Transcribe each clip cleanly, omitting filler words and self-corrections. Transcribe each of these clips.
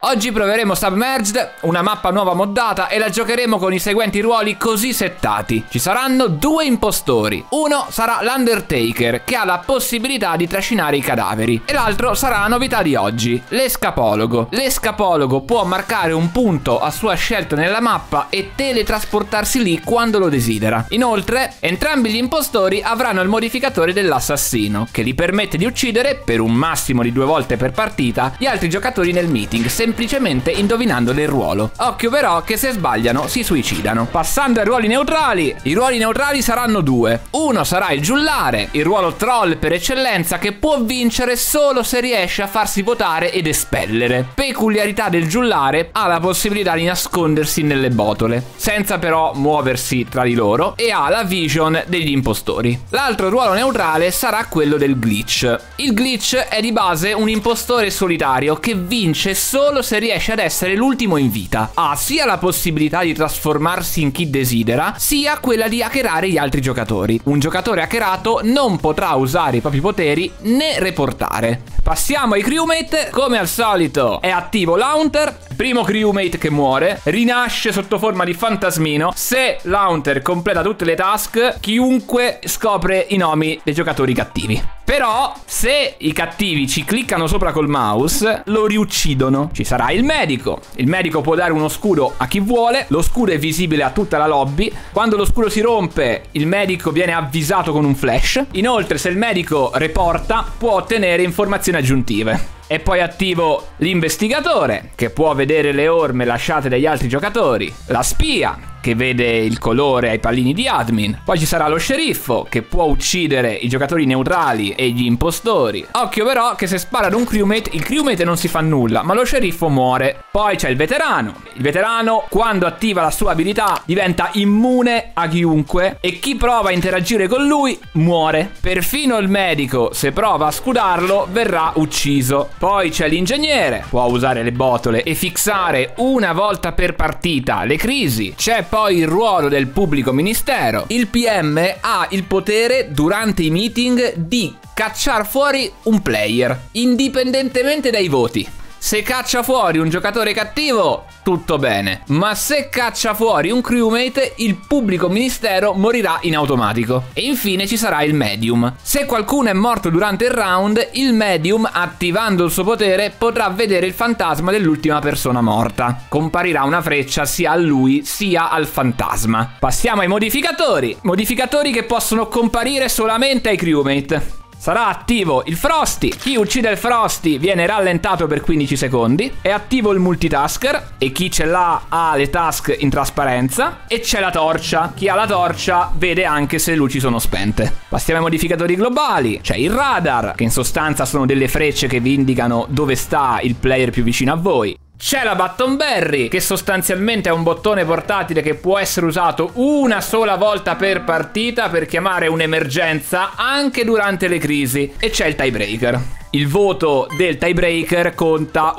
Oggi proveremo Submerged, una mappa nuova moddata, e la giocheremo con i seguenti ruoli così settati. Ci saranno due impostori. Uno sarà l'Undertaker, che ha la possibilità di trascinare i cadaveri, e l'altro sarà la novità di oggi, l'Escapologo. L'Escapologo può marcare un punto a sua scelta nella mappa e teletrasportarsi lì quando lo desidera. Inoltre, entrambi gli impostori avranno il modificatore dell'assassino, che gli permette di uccidere, per un massimo di 2 volte per partita, gli altri giocatori nel meeting, semplicemente indovinandone il ruolo. Occhio però che se sbagliano si suicidano. Passando ai ruoli neutrali, i ruoli neutrali saranno 2. Uno sarà il giullare, il ruolo troll per eccellenza, che può vincere solo se riesce a farsi votare ed espellere. Peculiarità del giullare: ha la possibilità di nascondersi nelle botole, senza però muoversi tra di loro, e ha la vision degli impostori. L'altro ruolo neutrale sarà quello del glitch. Il glitch è di base un impostore solitario che vince solo se riesce ad essere l'ultimo in vita. Ha sia la possibilità di trasformarsi in chi desidera, sia quella di hackerare gli altri giocatori. Un giocatore hackerato non potrà usare i propri poteri né reportare. Passiamo ai crewmate. Come al solito è attivo l'Haunter, primo crewmate che muore, rinasce sotto forma di fantasmino. Se l'Haunter completa tutte le task, chiunque scopre i nomi dei giocatori cattivi. Però se i cattivi ci cliccano sopra col mouse, lo riuccidono. Ci sarà il medico. Il medico può dare uno scudo a chi vuole. Lo scudo è visibile a tutta la lobby. Quando lo scudo si rompe, il medico viene avvisato con un flash. Inoltre, se il medico reporta, può ottenere informazioni aggiuntive. È poi attivo l'investigatore, che può vedere le orme lasciate dagli altri giocatori. La spia, che vede il colore ai pallini di admin. Poi ci sarà lo sceriffo, che può uccidere i giocatori neutrali e gli impostori. Occhio però che se spara ad un crewmate, il crewmate non si fa nulla, ma lo sceriffo muore. Poi c'è il veterano. Il veterano, quando attiva la sua abilità, diventa immune a chiunque, e chi prova a interagire con lui muore. Perfino il medico, se prova a scudarlo, verrà ucciso. Poi c'è l'ingegnere, può usare le botole e fissare una volta per partita le crisi. C'è poi il ruolo del pubblico ministero. Il PM ha il potere durante i meeting di cacciare fuori un player, indipendentemente dai voti. Se caccia fuori un giocatore cattivo, tutto bene, ma se caccia fuori un crewmate, il pubblico ministero morirà in automatico. E infine ci sarà il medium. Se qualcuno è morto durante il round, il medium, attivando il suo potere, potrà vedere il fantasma dell'ultima persona morta. Comparirà una freccia sia a lui sia al fantasma. Passiamo ai modificatori. Modificatori che possono comparire solamente ai crewmate. Sarà attivo il Frosty. Chi uccide il Frosty viene rallentato per 15 secondi. È attivo il multitasker, e chi ce l'ha ha le task in trasparenza. E c'è la torcia. Chi ha la torcia vede anche se le luci sono spente. Passiamo ai modificatori globali. C'è il radar, che in sostanza sono delle frecce che vi indicano dove sta il player più vicino a voi. C'è la Buttonberry, che sostanzialmente è un bottone portatile che può essere usato una sola volta per partita per chiamare un'emergenza anche durante le crisi. E c'è il tiebreaker. Il voto del tiebreaker conta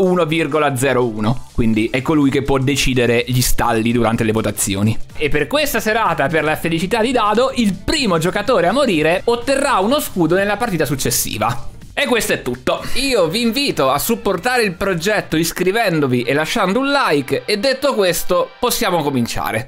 1,01, quindi è colui che può decidere gli stalli durante le votazioni. E per questa serata, per la felicità di Dado, il primo giocatore a morire otterrà uno scudo nella partita successiva. E questo è tutto. Io vi invito a supportare il progetto iscrivendovi e lasciando un like, e detto questo possiamo cominciare.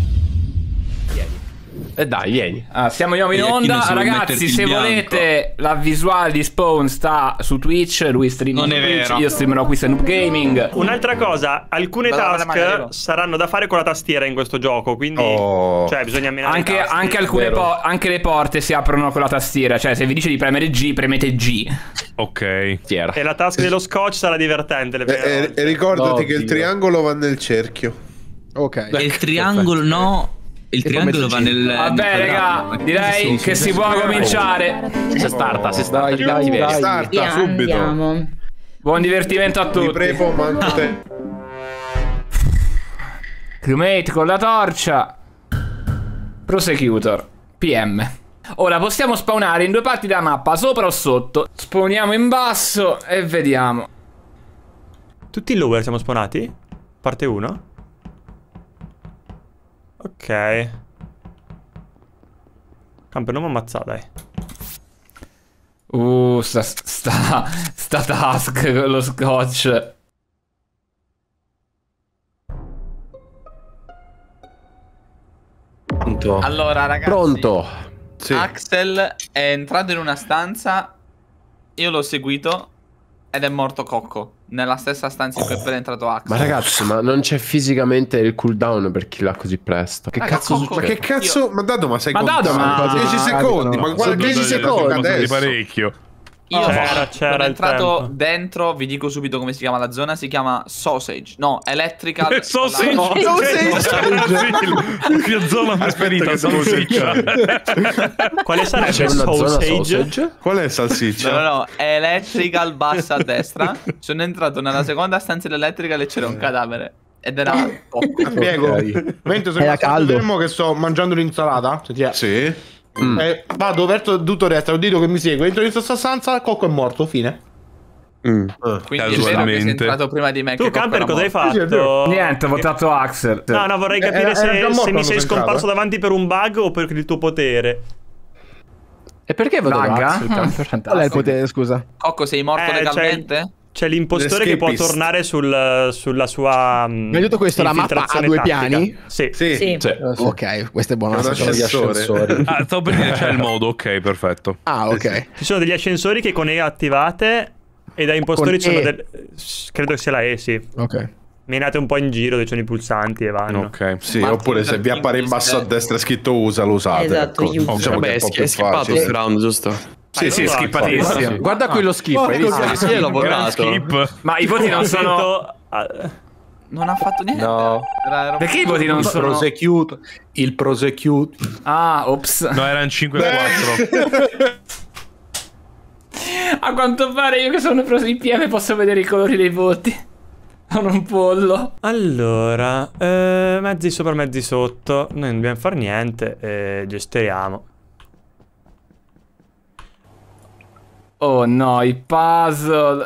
Dai, vieni. Siamo in onda, ragazzi. Se volete, la visuale di Spawn sta su Twitch. Lui streama su Twitch, io streamerò qui su Noob Gaming. Un'altra cosa, alcune task saranno da fare con la tastiera in questo gioco, quindi cioè bisogna menare anche alcune anche le porte si aprono con la tastiera. Cioè se vi dice di premere G, premete G. Ok. E la task dello scotch sarà divertente. E ricordati che il triangolo va nel cerchio. Ok. E il triangolo no. Il triangolo va nel... Vabbè, raga, direi che si può cominciare. Si starta. Starta subito. Andiamo. Buon divertimento a tutti. Ti prego, manco te. Crewmate con la torcia. Prosecutor. PM. Ora possiamo spawnare in 2 parti della mappa, sopra o sotto. Spawniamo in basso e vediamo. Tutti in lower siamo spawnati? Parte 1. Ok. Camper, non mi ammazza, dai. Sta task con lo scotch. Pronto? Allora, ragazzi. Pronto? Sì. Axel è entrato in una stanza, io l'ho seguito ed è morto Cocco. Nella stessa stanza in cui è appena entrato Axel. Ma ragazzi, ma non c'è fisicamente il cooldown per killar così presto. Che cazzo succede? Ma che cazzo? Ma Dado, ma sei Dado, ma 10 secondi, ma guarda 10 secondi di parecchio. Io sono entrato dentro, vi dico subito come si chiama la zona, si chiama Sausage. No, Electrical Sausage. La zona preferita, salsiccia. Quale sarebbe Sausage? Qual è salsiccia? No, Electrical bassa a destra. Sono entrato nella seconda stanza dell'Electrical e c'era un cadavere. Ed era spiego. Mentre sono caldo che sto mangiando l'insalata. Sì. Vado verso tutto destra, ho dito che mi segue, entro in questa stanza, Cocco è morto, fine. Quindi è vero che sei entrato prima di me. Tu Camper cosa hai fatto? Niente, ho votato Axel. No, vorrei capire se mi sei scomparso davanti per un bug o per il tuo potere. E perché voto Axel? Qual è il potere, scusa? Cocco, sei morto legalmente? C'è l'impostore che può tornare sulla sua. Ma tutto questo la mappa ha due piani? Sì. Ok, questo è buono. Ascensore. Stavo per dire c'è il modo, ok, perfetto. Ah, ok. Ci sono degli ascensori che con E attivate e da impostori ci sono credo che sia la E, sì. Ok. Menate un po' in giro dove ci sono i pulsanti e vanno. Ok. Sì, oppure se vi appare in basso a destra scritto usa, lo usate. Esatto, diciamo che è un po' più schippato questo round, giusto? Sì, schippatissimo. Guarda qui lo skip, hai visto? Io l'ho votato. Ma i voti non sono... Non ha fatto niente. No. Perché i voti non sono... Prosecute. Il prosecute. Ah, ops. No, erano 5-4. A quanto pare io che sono preso in PM posso vedere i colori dei voti. Sono un pollo. Allora, mezzi sopra, mezzi sotto. Noi non dobbiamo fare niente, gesteriamo. Oh no, i puzzle.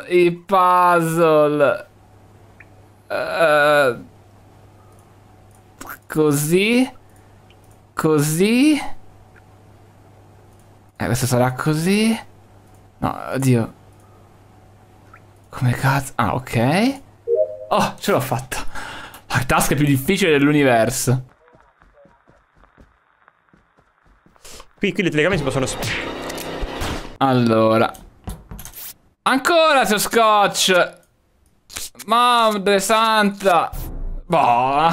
Così. Questo sarà così. No, oddio. Come cazzo? Ah, ok. Oh, ce l'ho fatta. La task più difficile dell'universo. Qui le telecamere si possono... Allora. Ancora su Scotch. Madre santa. Boh.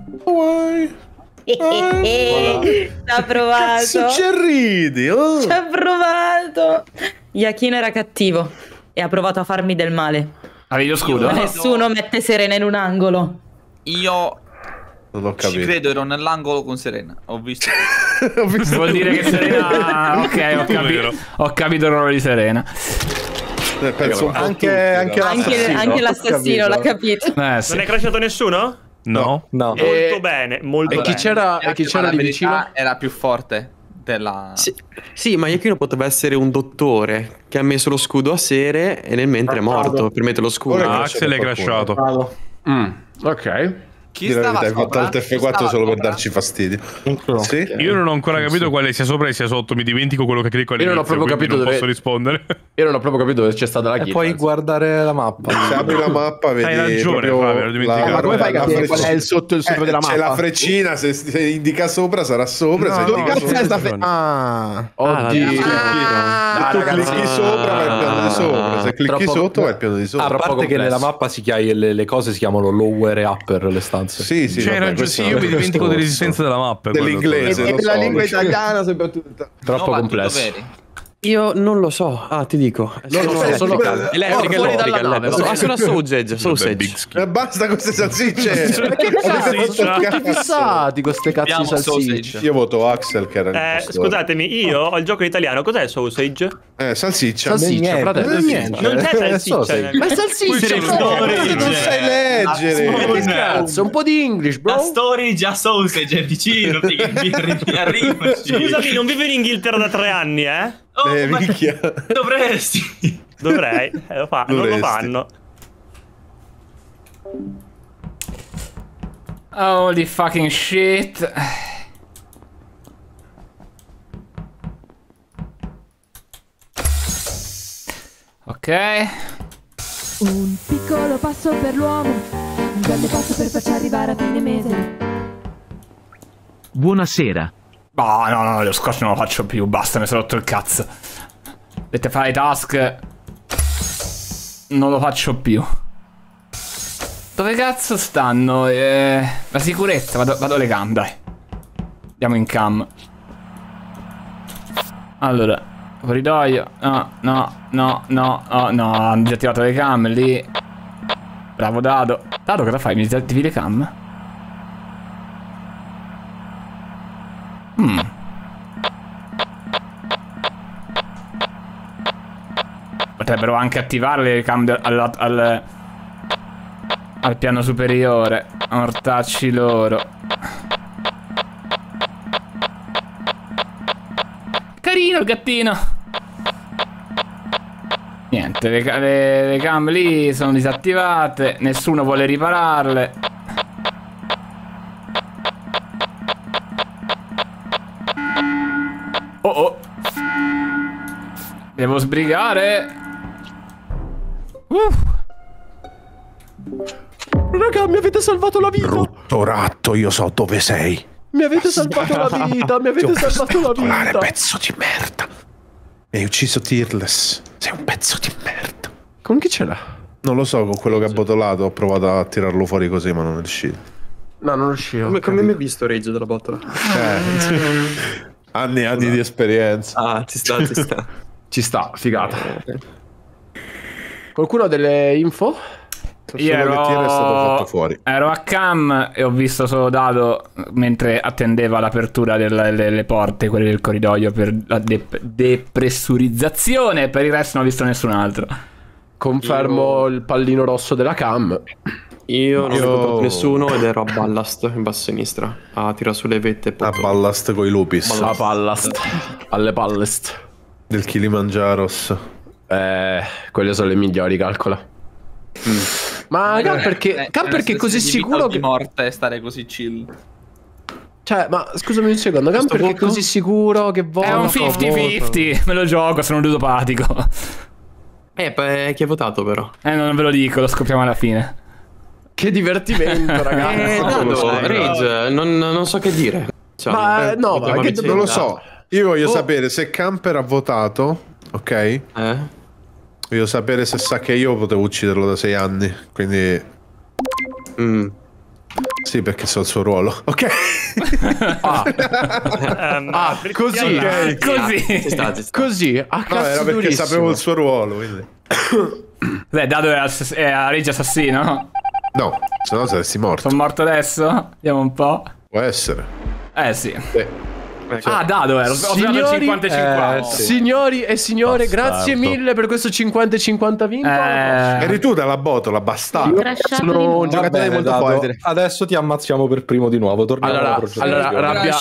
L'ha provato. Cazzo ci ridi? Ci ha provato. Yakino era cattivo e ha provato a farmi del male. Avevi lo scudo? Nessuno mette Serena in un angolo. Io non l'ho capito. ci credo, ero nell'angolo con Serena. Ho visto. Vuol dire che Serena... Ok, ho capito il ruolo di Serena. Penso anche l'assassino l'ha capito. Sì. Non è crashato nessuno? No. Molto bene, molto bene. E chi c'era di vicino? Era più forte della... Sì, ma Yakino poteva essere un dottore che ha messo lo scudo a Sere e nel mentre è morto per mettere lo scudo. Axel è crashato. Ok. Chi stava hai fatto sopra? alt F4 solo per darci fastidio. Sì? Io non ho ancora capito quale sia sopra e sia sotto. Mi dimentico quello che clicco all'inizio. Io non ho proprio capito non dove... posso rispondere. Io non ho proprio capito dove c'è stata la kill. E poi guardare la mappa. Se apri la mappa vedi. Hai ragione, Fabio, ho dimenticato. Ma come fai a capire qual è il sotto e il sopra della mappa? C'è la freccina, se indica sopra sarà sopra. Se indica Ah, oddio. tu clicchi sopra vai al piano di sopra. Se clicchi sotto vai al piano di sopra. A parte che nella mappa le cose si chiamano lower e upper, le stanze. Sì, Sì, io mi dimentico dell'esistenza della mappa. Dell'inglese. e la lingua italiana soprattutto. Troppo complesso. Io non lo so. Ah, ti dico. Sono Sono sausage. Basta queste salsicce. Che fissati queste cazzo di salsicce. Io voto Axel che era scusatemi, io ho il gioco in italiano. Cos'è sausage? Salsiccia. Salsiccia, fratello. Non c'è salsiccia. Ma è salsiccia. Non sai leggere. Cazzo, un po' di English, bro. La story già sausage è vicino. Arrivaci. Scusami, non vivo in Inghilterra da 3 anni, minchia. Dovresti. Dovrei, non lo fanno. Holy fucking shit. Ok. Un piccolo passo per l'uomo, un grande passo per farci arrivare a fine mese. Buonasera. No, lo scotch non lo faccio più, basta, mi sono rotto il cazzo. Dovete fare i task. Non lo faccio più. Dove cazzo stanno? La sicurezza, vado alle cam, dai. Andiamo in cam. Allora, corridoio. No, hanno disattivato le cam lì. Bravo Dado. Dado, cosa fai? Mi disattivi le cam? Potrebbero anche attivare le cam al piano superiore. Mortacci loro. Carino il gattino. Niente, le cam lì sono disattivate. Nessuno vuole ripararle. Oh. Devo sbrigare. Raga, mi avete salvato la vita. Brutto ratto, io so dove sei. Mi avete salvato la vita. Mi avete salvato la vita. Pezzo di merda. Mi hai ucciso Tearless. Sei un pezzo di merda. Con chi ce l'ha? Non lo so, con quello che ha botolato. Ho provato a tirarlo fuori così, ma non è riuscito. No, non riuscivo. Come mi hai visto Rage della botola? Anni di esperienza. Ah, ci sta. Ci sta, figata. Qualcuno ha delle info? Io Solo che Tier è stato fatto fuori. Ero a cam e ho visto solo Dado mentre attendeva l'apertura delle porte, quelle del corridoio, per la depressurizzazione. Per il resto non ho visto nessun altro. Confermo il pallino rosso della cam. Io non ho incontrato nessuno ed ero a Ballast in basso a sinistra a tirare sulle vette. A Ballast coi lupis. A Ballast. Alle Ballast. Del Kilimangiaros. Quelle sono le migliori, calcola. Ma perché è così sicuro che morte stare così chill. Cioè, ma scusami un secondo, perché è così sicuro che voto? È un 50-50, me lo gioco, sono un ludopatico. Chi ha votato però? Non ve lo dico, lo scopriamo alla fine. Che divertimento, ragazzi. Rage, non so che dire. Cioè, ma no, ma che non lo so. Io voglio sapere se Camper ha votato, ok? Voglio sapere se sa che io potevo ucciderlo da 6 anni, quindi... Sì, perché so il suo ruolo, ok? Così, okay. Così. Così, a cazzo era perché durissimo. sapevo il suo ruolo, quindi... Dado è a Rage assassino? No, se no saresti morto. Sono morto adesso? Vediamo un po'. Può essere. Sì. Dado era, ho trovato 50-50. Signori e signore, grazie mille per questo 50-50 vinto. Eri tu dalla botola, bastardo. Sono un giocatore molto forte. Adesso ti ammazziamo per primo di nuovo. Torniamo allora Rabbia,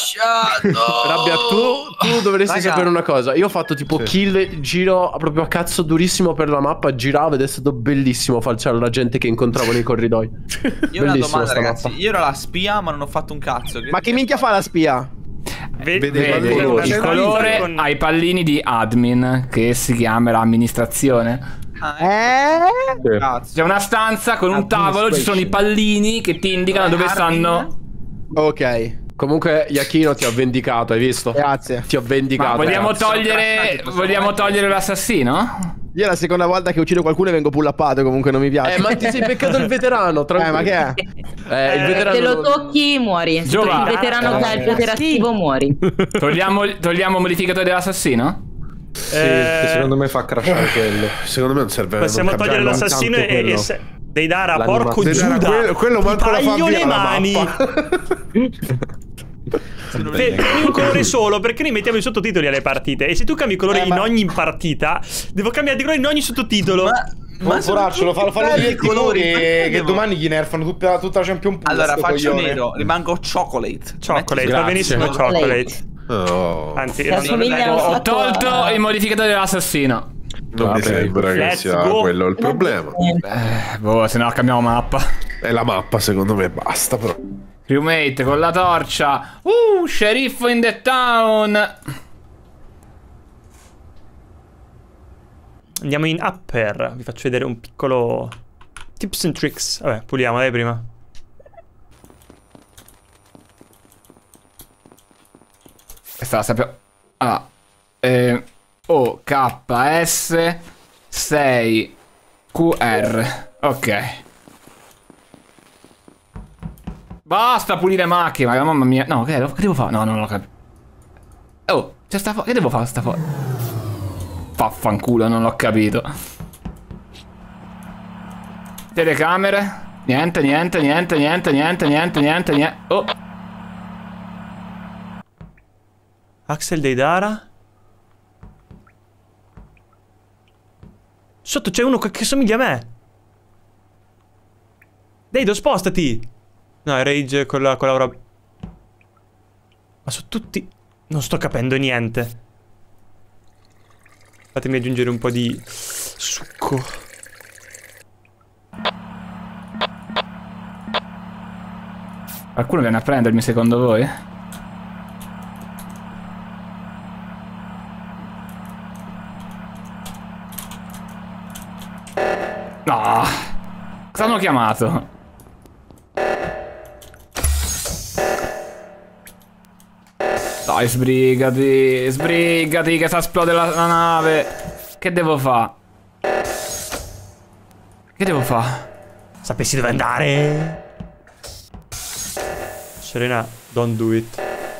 tu dovresti sapere una cosa. Io ho fatto tipo kill, giro proprio a cazzo durissimo per la mappa, giravo ed è stato bellissimo falciare la gente che incontravo nei corridoi. Io ho una domanda, ragazzi. Io ero la spia, ma non ho fatto un cazzo. Ma che minchia fa la spia? Vede il colore ai pallini di admin, che si chiama l'amministrazione. C'è una stanza con un tavolo, ci sono i pallini che ti indicano dove stanno. Ok. Comunque Iachino ti ho vendicato, hai visto? Grazie. Ti ho vendicato. Ma vogliamo togliere l'assassino? Io è la seconda volta che uccido qualcuno e vengo pull-appato, comunque non mi piace. Ma ti sei beccato il veterano, tranquillo. Ma che è? Il veterano se lo tocchi muori. Se il veterano che ha il potere attivo muori. Togliamo modificatore dell'assassino? Sì, che secondo me fa crashare quello. Secondo me non serve. Possiamo togliere l'assassino e Deidara, porco Giuda. Quello manco la fa via le mani. Un colore solo, perché noi mettiamo i sottotitoli alle partite. E se tu cambi colore in ogni partita, devo cambiare di colore in ogni sottotitolo. Ma poraccio, fallo dire i colori che domani gli nerfano tutta la Champion Pool. Allora faccio nero, rimango chocolate. Chocolate, va benissimo chocolate. Anzi, ho tolto il modificatore dell'assassino. Non mi sembra che sia quello il problema. Se no cambiamo mappa. È la mappa, secondo me, basta però. Crewmate con la torcia. Sceriffo in the town. Andiamo in upper. Vi faccio vedere un piccolo tips and tricks. Vabbè, puliamo dai prima. Questa la sappiamo. Ah. OKS 6 QR. Ok. Basta pulire macchine, ma mamma mia. No, che devo fare? No, non l'ho capito. Oh, c'è sta che devo fare sta foto? Vaffanculo, non l'ho capito. Telecamere. Niente. Oh. Axel Deidara. Sotto c'è uno che somiglia a me. Deido, spostati. No, è Rage con l'aura. Ma sono tutti... Non sto capendo niente. Fatemi aggiungere un po' di succo. Qualcuno viene a prendermi secondo voi? No. Cosa hanno chiamato? Dai, sbrigati che si esplode la nave. Che devo fare? Sapessi dove andare. Serena, don't do it.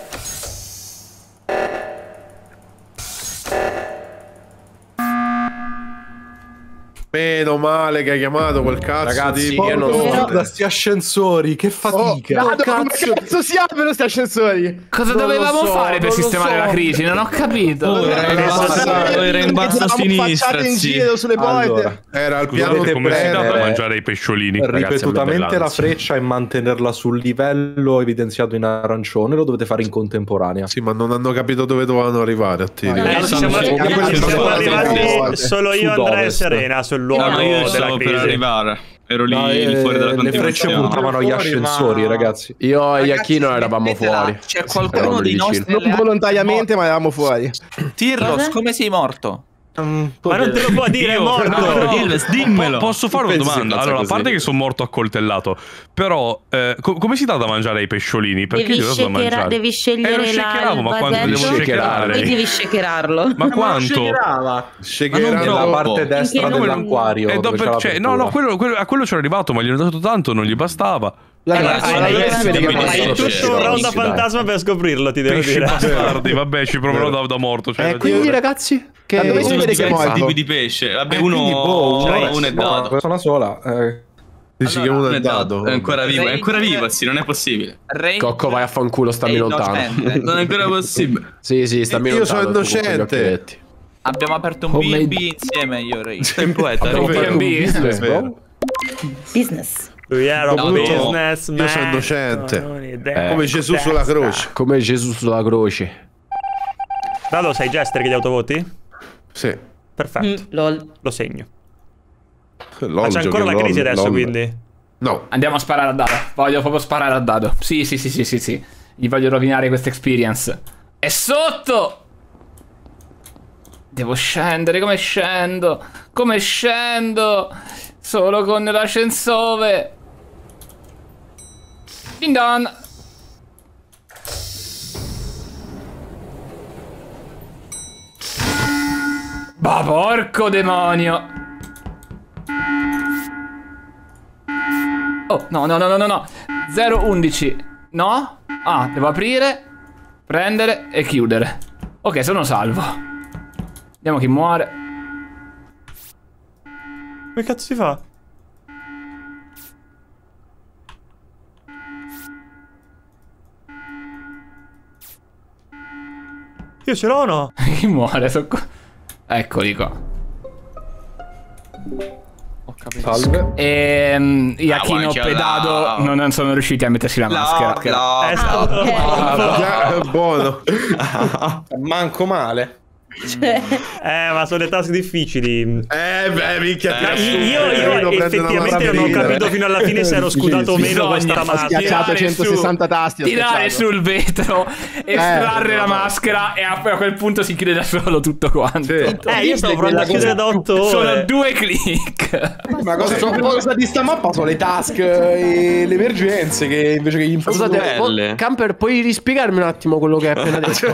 Meno male che hai chiamato quel cazzo. Ragazzi, di... io non so da sti ascensori, che fatica. Come cazzo si aprono sti ascensori? Cosa dovevamo fare per sistemare la crisi? Non ho capito. Era in basso a sinistra, in giro sulle porte. Era il piano Scusate, come si dà da mangiare i pesciolini? Ripetutamente la freccia e mantenerla sul livello evidenziato in arancione lo dovete fare in contemporanea. Sì, ma non hanno capito dove dovevano arrivare a tiri. Siamo arrivati solo io, Andrea e Serena sul luogo no, io della stavo crisi. per arrivare. Ero lì fuori dalla le frecce puntavano agli ascensori, ragazzi. Io e Iachino eravamo fuori. C'è qualcuno di nostri Non volontariamente, ma eravamo fuori. Tirlos, come sei morto? Ma non te lo può dire, è morto. Dimmelo. Posso fare una domanda? Allora, a parte che sono morto accoltellato, però come si dà da mangiare ai pesciolini? Perché io devo mangiare? Devi scegliere lo shakeravo, ma quando devo shakerare? Poi devi shakerarlo. Ma quanto? Nella parte destra dell'acquario. No, a quello c'ero arrivato, ma gli ho dato tanto, non gli bastava. Hai tutto un round a fantasma per scoprirlo, ti devo dire. Bastardi, vabbè, ci proverò da morto. Quindi ragazzi, che dove si vede che è morto? Tipi di pesce. Vabbè, uno è dato. Persona sola. Dici che uno è dato. È ancora vivo, sì, non è possibile. Cocco, vai a fanculo, stammi lontano. Non è ancora possibile. Sì, stammi lontano. Io sono innocente. Abbiamo aperto un B&B insieme, io e Ray. Sei un poeta. Business. Lui era un business. Io sono innocente. Come Gesù sulla croce. Come Gesù sulla croce. Dado, sei Jester che gli autovoti? Sì. Perfetto. Lol. Lo segno. LOL, Ma c'è ancora la crisi adesso, quindi? No. Andiamo a sparare a dado. Voglio proprio sparare a dado. Sì. Gli voglio rovinare questa experience. È sotto! Devo scendere, come scendo? Come scendo? Solo con l'ascensore. Ding dong. Ma porco demonio. Oh, no. 011. No? Ah, devo aprire, prendere e chiudere. Ok, sono salvo. Vediamo chi muore. Come cazzo si fa? Io ce l'ho o no? Chi muore? Eccoli qua. Ho capito. Salve. Iachino Pedado non sono riusciti a mettersi la maschera. È stato Buono. Manco male. Ma sono le task difficili. Beh, minchia. Io effettivamente non ho capito fino alla fine se ero scudato o meno questa Ho schiacciato 160 tasti. Tirare sul vetro, estrarre la maschera e a quel punto si chiude da solo tutto quanto. Io stavo provando a chiudere da 8 ore. Sono 2 click. Ma cosa di sta mappa sono le task e le emergenze che invece che gli Scusate, Camper, puoi rispiegarmi un attimo quello che hai appena detto?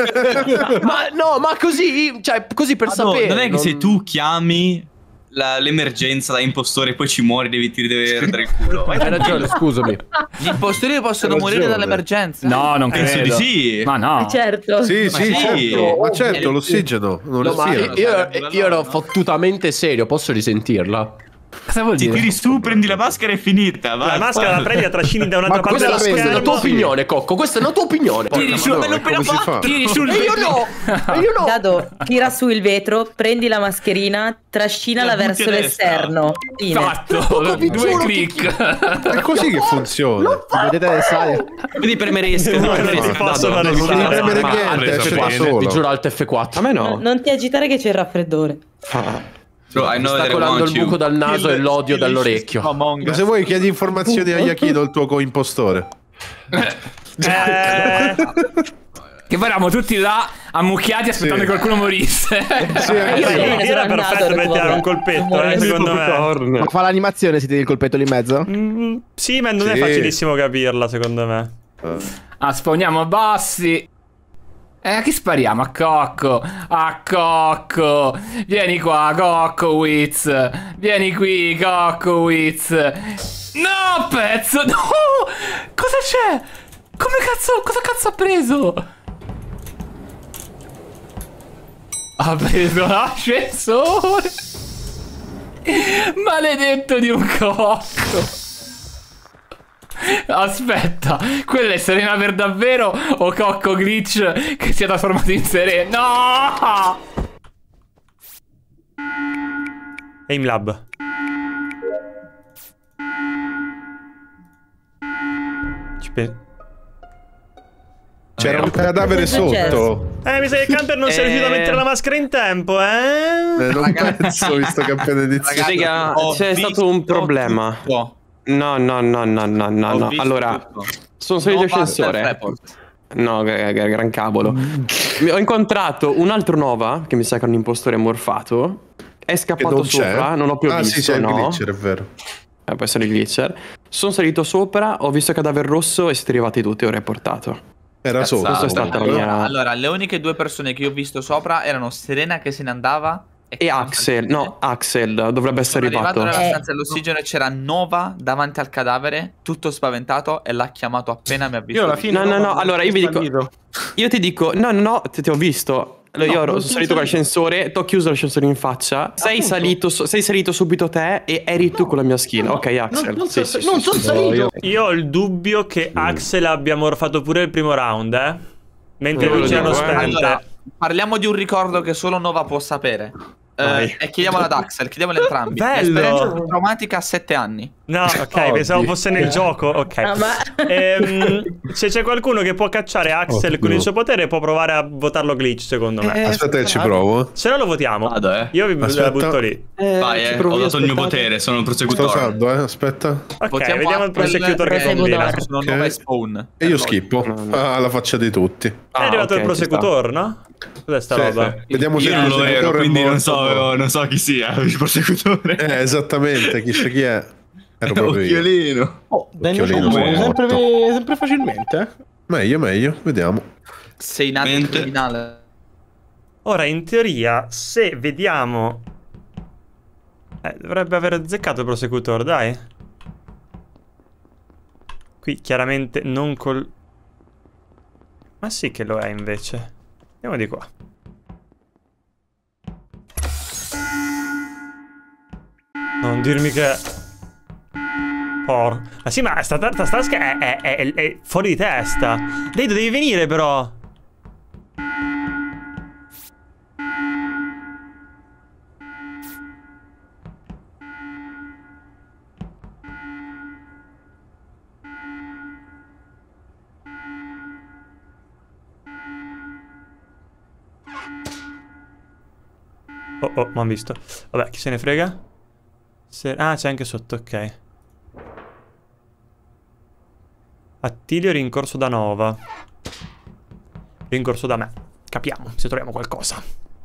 ma così, cioè, così per sapere. Non è che se tu chiami l'emergenza da impostore e poi ci muori, ti deve rendere il culo. Hai ragione, scusami. Gli impostori possono morire dall'emergenza. No, non credo. Penso di sì. Ma no. Certo. Sì, certo. Ma certo, l'ossigeno. Non Io ero fottutamente serio, posso risentirla? Cosa vuol Ti dire? tiri su, prendi la maschera e è finita. La maschera la prendi e la trascini da un'altra parte della Questa è la tua schermo. opinione, Cocco. Questa è la tua opinione. Tiri su, tiri sul E io no. Dado, tira su il vetro, prendi la mascherina, trascinala verso l'esterno. Fine. Fatto. 2 click. È così che funziona. Vedete adesso? Quindi premeresti. Non ti posso fare Non devi premere nulla. niente, c'è qua Ti solo. giuro Alt F4. A me no. Non ti agitare che c'è il raffreddore. Mi sta colando il buco dal naso e l'odio dall'orecchio. Ma se vuoi chiedi informazioni a Yachino, il tuo coimpostore. Che poi eravamo tutti là ammucchiati aspettando che qualcuno morisse. Era perfetto per tirare un colpetto, secondo me. Ma fa l'animazione se tieni il colpetto lì in mezzo? Sì, ma non è facilissimo capirla, secondo me. Spawniamo bassi. A chi spariamo? A Cocco. A Cocco. Vieni qua, Coccowitz. Vieni qui, Coccowitz. No, pezzo. No. Cosa c'è? Come cazzo? Cosa cazzo ha preso? Ha preso l'ascensore. Maledetto di un cocco. Aspetta, quella è Serena per davvero o Cocco Glitch che si è trasformato in Serena? No! Aimlab. C'era un cadavere sotto. Mi sa che Camper non si è riuscito a mettere la maschera in tempo, Non penso, visto che appena iniziato. Raga, c'è stato un problema. No. Allora, sono salito l'ascensore. No, gran cavolo. Ho incontrato un altro Nova, che mi sa che è un impostore morfato. È scappato sopra, non ho più visto. Sì, c'è il glitcher, è vero. Può essere il glitcher. Sono salito sopra, ho visto il cadavere rosso e siete arrivati tutti, ho reportato. Era sopra. Questa è stata la mia... Allora, le uniche 2 persone che io ho visto sopra erano Serena che se ne andava e Axel. No, Axel dovrebbe essere arrivato. Sono arrivato nella stanza dell'ossigeno e c'era Nova davanti al cadavere, tutto spaventato, e l'ha chiamato appena mi ha visto. Io alla fine no, allora io vi dico, io ti dico, no, ti ho visto. Allora, io sono salito con l'ascensore, ti ho chiuso l'ascensore in faccia. Sei salito subito te e eri tu con la mia skin. Ok, Axel. Non sono salito. Io ho il dubbio che Axel abbia morfato pure il primo round, mentre non c'erano spente. Allora, parliamo di un ricordo che solo Nova può sapere. E chiediamolo ad Axel, chiediamolo entrambi. Bello! Esperienza traumatica a 7 anni. No, ok, pensavo fosse nel gioco. Ok. Se c'è qualcuno che può cacciare Axel con il suo potere, può provare a votarlo glitch, secondo me. Aspetta che ci provo. Se no lo votiamo. Io vi la butto lì. Vai, ho dato il mio potere, sono il prosecutore. Sto usando, aspetta. Ok, vediamo il prosecutor che combina. Sono Nova e Spawn. E io schippo. Alla faccia di tutti. È arrivato il prosecutor, no? Cos'è sta roba? Vediamo se io non lo ero, quindi non so chi sia il prosecutore. Esattamente, chissà chi è. Ero proprio Occhiolino. Sempre facilmente. Meglio, vediamo. Sei nato in criminale. Ora, in teoria, se vediamo... dovrebbe aver azzeccato il prosecutor, dai. Qui chiaramente non col... Ma sì che lo è invece. Andiamo di qua. Non dirmi che... Ma sì, ma sta task è fuori di testa. Lei devi venire però. Oh, m'han visto. Vabbè, chi se ne frega? Ah, c'è anche sotto, ok. Attilio rincorso da Nova. Rincorso da me. Capiamo se troviamo qualcosa.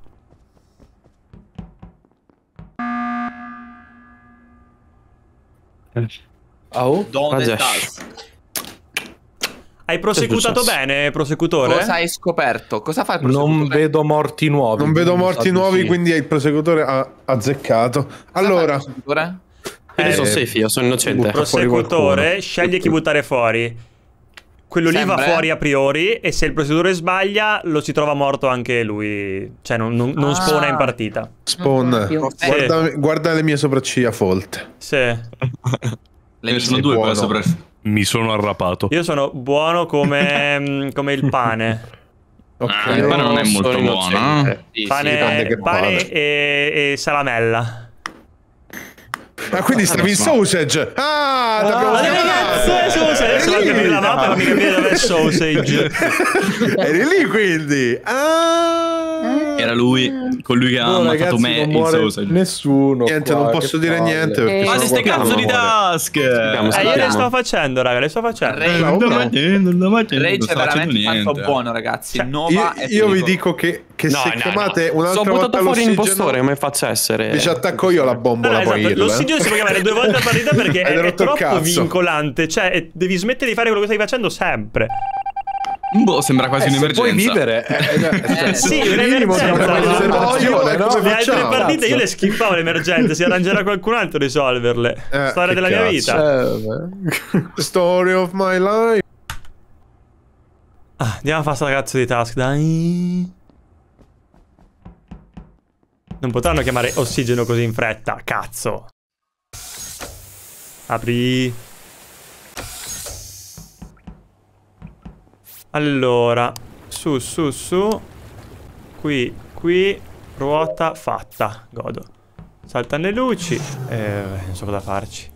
Oh, Dove stai? Hai prosecutato bene, prosecutore? Cosa hai scoperto? Cosa fa il prosecutore? Non vedo morti nuovi. Non vedo morti nuovi, quindi il prosecutore ha azzeccato. Allora, io sono safe, io sono innocente. Il prosecutore sceglie chi buttare fuori. Quello lì va fuori a priori, e se il prosecutore sbaglia lo si trova morto anche lui. Cioè non spawna in partita. Spawn. Guarda le mie sopracciglia folte. Sì. Ne sono due per sopra. Mi sono arrapato. Io sono buono come il pane. Ok, il pane non è molto buono. Pane e salamella. Ma quindi stavi in sausage? Ah, Adesso va a capire la mappa, fammi capire dove è sausage. Eri lì quindi. Era lui, colui che ha ammazzato me in sausage. Nessuno. Niente, non posso dire niente perché ma ste cazzo di task! Io le sto facendo, raga, le sto facendo. Rage è veramente tanto buono, ragazzi. Nova io vi dico che se chiamate un'altra volta buttato fuori l'impostore, come faccia essere? Ci attacco io la bombola poi. L'ossigeno si può chiamare 2 volte a partita perché è troppo vincolante. Cioè, devi smettere di fare quello che stai facendo sempre. Boh, sembra quasi un'emergenza. Puoi vivere. Sì, un'emergenza. Le altre partite io le skippavo le emergenze. Si arrangerà qualcun altro a risolverle. Storia della mia vita. Story of my life. Andiamo a fare sta cazzo di task, dai. Non potranno chiamare ossigeno così in fretta, cazzo. Apri. Allora, su. Qui, ruota fatta. Godo. Saltano le luci. Non so cosa farci.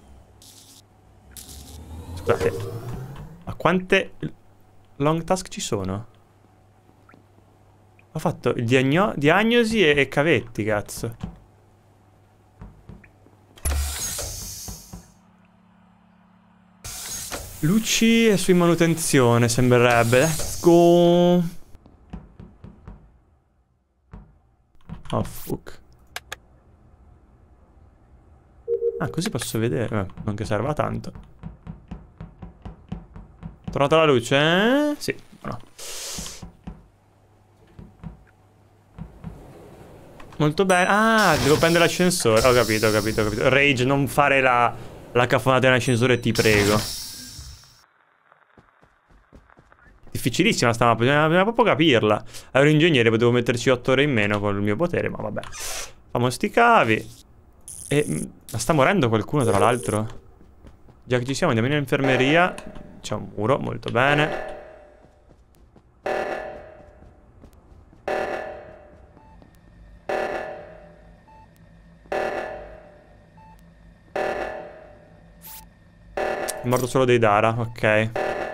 Scusate. Ma quante long task ci sono? Ho fatto diagnosi e cavetti, cazzo. Luci e su manutenzione, sembrerebbe. Let's go. Oh, fuck. Ah, così posso vedere. Non che serva tanto. Tornata la luce? Sì, no. Molto bene. Ah, devo prendere l'ascensore. Ho capito. Rage, non fare la cafonata dell'ascensore, ti prego. Difficilissima sta mappa, bisogna proprio capirla. Ero ingegnere, potevo metterci 8 ore in meno con il mio potere, ma vabbè. Famo sti cavi. E ma sta morendo qualcuno, tra l'altro? Già che ci siamo, andiamo in infermeria. C'è un muro, molto bene. È morto solo dei Dara, ok.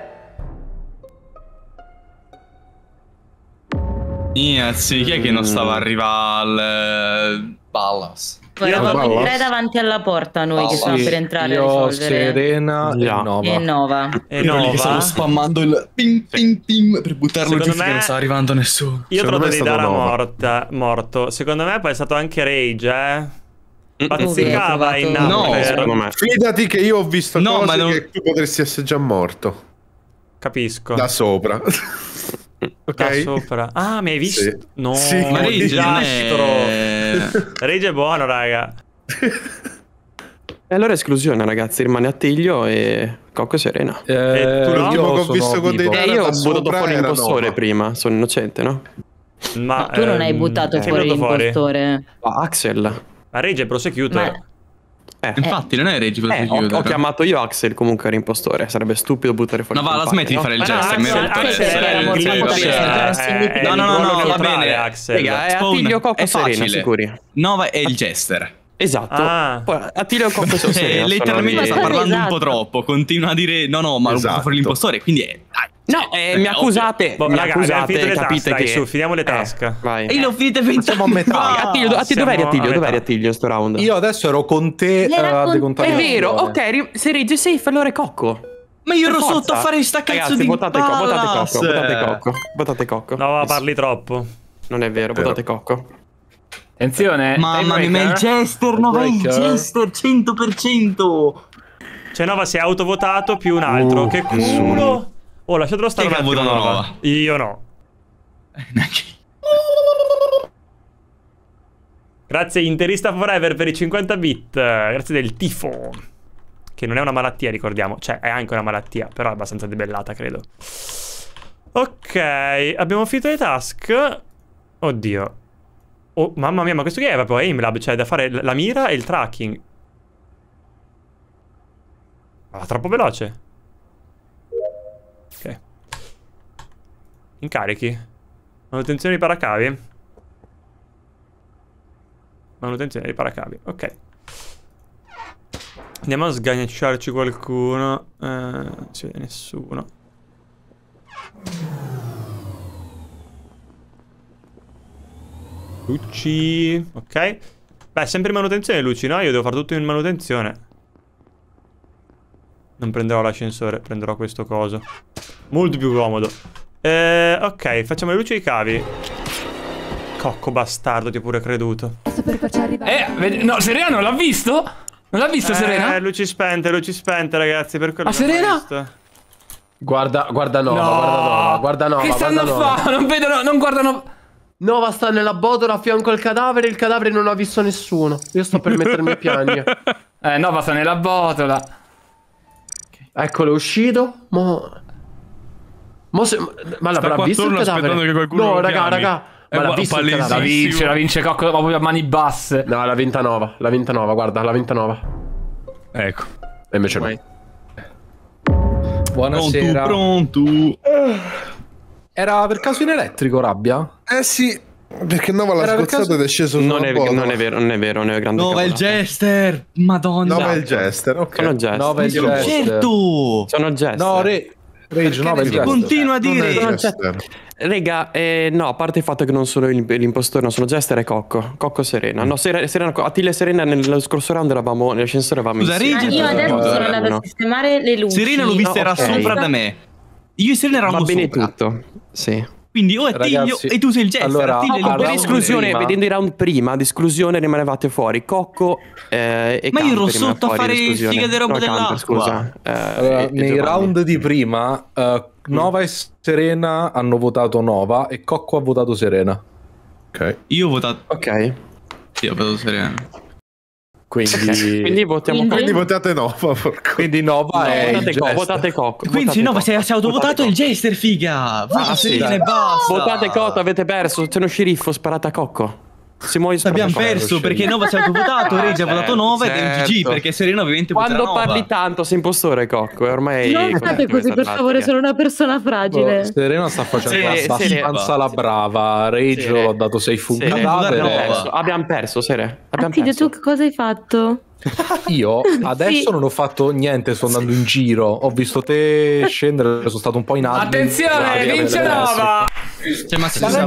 Sì, chi è che non stava arrivando al Ballas? Eravamo 3 davanti alla porta noi che stiamo per entrare a risolvere. Serena e Nova. E Nova che stavo spammando il ping per buttarlo giù finché non stava arrivando nessuno. Io trovo dei Dara morto. Secondo me poi è stato anche Rage, Bazzicava in no, fidati che io ho visto cose che tu potresti essere già morto. Capisco. Da sopra. Ok. Da sopra. Ah, mi hai visto? Sì. No, sì. Ma Rage è buono, raga. E allora esclusione, ragazzi. Rimane Attilio e Cocco e Serena. E tu no? Io ho visto con dei io ho buttato fuori l'impostore prima. Sono innocente, no? Ma tu non hai buttato fuori l'impostore. Axel. Ma Rage è prosecutor. Infatti non è Rage prosecutor. Ho chiamato io Axel, comunque era impostore. Sarebbe stupido buttare fuori. No, va, la smetti di fare il gesto. No, va bene. Raga, è Attilio, Cocco e Serena, sicuri. Nova è il jester. Esatto. Poi Attilio, Cocco e Serena. Letteralmente sta parlando un po' troppo. Continua a dire no, ma lo butto fuori l'impostore. Quindi dai, No, mi accusate. Boh, mi raga, accusate, capite che... su, finiamo le tasche. Vai. E io l'ho finita 20 Siamo a metà. Dov'eri Attilio? Dov'eri Attilio sto round? Io adesso ero con te a decontare. È vero, ok, se regge safe allora è Cocco. Ma io ero sotto a fare sta cazzo di votate Cocco. No, parli troppo. Non è vero, votate Cocco. Attenzione. Mamma mia, ma il Jester, no, il Jester 100%. Cioè Nova si è autovotato più un altro. Che culo. Oh, lasciatelo stare un attimo, Nova. Io no. Grazie Interista Forever per i 50 bit. Grazie del tifo. Che non è una malattia, ricordiamo. Cioè, è anche una malattia, però è abbastanza debellata, credo. Ok, abbiamo finito le task. Oddio. Oh, mamma mia, ma questo qui è proprio aimlab. Cioè, da fare la mira e il tracking. Ma troppo veloce. Ok. Incarichi. Manutenzione di paracavi. Manutenzione dei paracavi, ok. Andiamo a sganacciarci qualcuno. Non si vede nessuno. Luci. Ok. Beh, sempre in manutenzione Luci, no? Io devo fare tutto in manutenzione. Non prenderò l'ascensore, prenderò questo coso. Molto più comodo. Ok, facciamo le luci e i cavi. Cocco bastardo, ti ho pure creduto. No, Serena non l'ha visto? Non l'ha visto Serena? Luci spente, ragazzi, per quello. Ma Serena? Guarda Nova, guarda Nova. Che stanno a fare? Non vedono, non guardano. Nova sta nella botola a fianco al cadavere, il cadavere non ha visto nessuno. Io sto per mettermi a piangere. Nova sta nella botola. Eccolo, è uscito. Ma l'avrà visto il cadavere? No, raga. Ma l'ha visto il cadavere? La vince Cocco proprio a mani basse. No, la vinta Nova, guarda, la vinta Nova. Ecco. E invece no. Buonasera. Pronto. Era per caso in elettrico, Rabbia? Sì, perché Nova l'ha sgozzato ed è sceso non è vero, non è grande. Nova il Jester, madonna. Nova il Jester, ok. Sono Jester. Nova il Jester. Certo. Sono Jester. No, Rage, Nova il Jester. Continua a dire. Rega, no, a parte il fatto che non sono l'impostore, non sono Jester e Cocco. Cocco Serena. No, Serena, Attila e Serena nello scorso round eravamo nell'ascensore, eravamo insieme. Io adesso sono andata a sistemare le luci. Serena l'ho vista, era sopra da me. Io e Serena eravamo sopra. Va bene sopra. tutto, sì. Quindi o Attilio e tu sei il Jester. Allora, per esclusione, vedendo i round prima, di esclusione rimanevate fuori Cocco e ma io ero sotto a fare figa di roba dell'acqua. Scusa. Nei round di prima Nova e Serena hanno votato Nova e Cocco ha votato Serena. Ok. Io ho votato. Ok. Sì, ho votato Serena. Quindi votiamo Cocco. Quindi votate Nova. Quindi Nova è votate Cocco. Quindi se Nova si è autovotato il Jester, figa. Vota Serena e basta. Votate Cocco, avete perso. C'è uno sceriffo, sparate a Cocco. Abbiamo perso perché Nova si è autovotato, Reggia ha votato 9 ed è un GG perché Serena ovviamente quando parli tanto sei impostore Cocco e ormai non fate così per favore, sono una persona fragile. Serena sta facendo abbastanza la brava. Rage l'ho dato safe un cadavere. Abbiamo perso Serena. Attilio, tu cosa hai fatto? Io adesso non ho fatto niente, sto andando in giro. Ho visto te scendere, sono stato un po' in alto. Attenzione, vince Nova! Cioè, ma si Io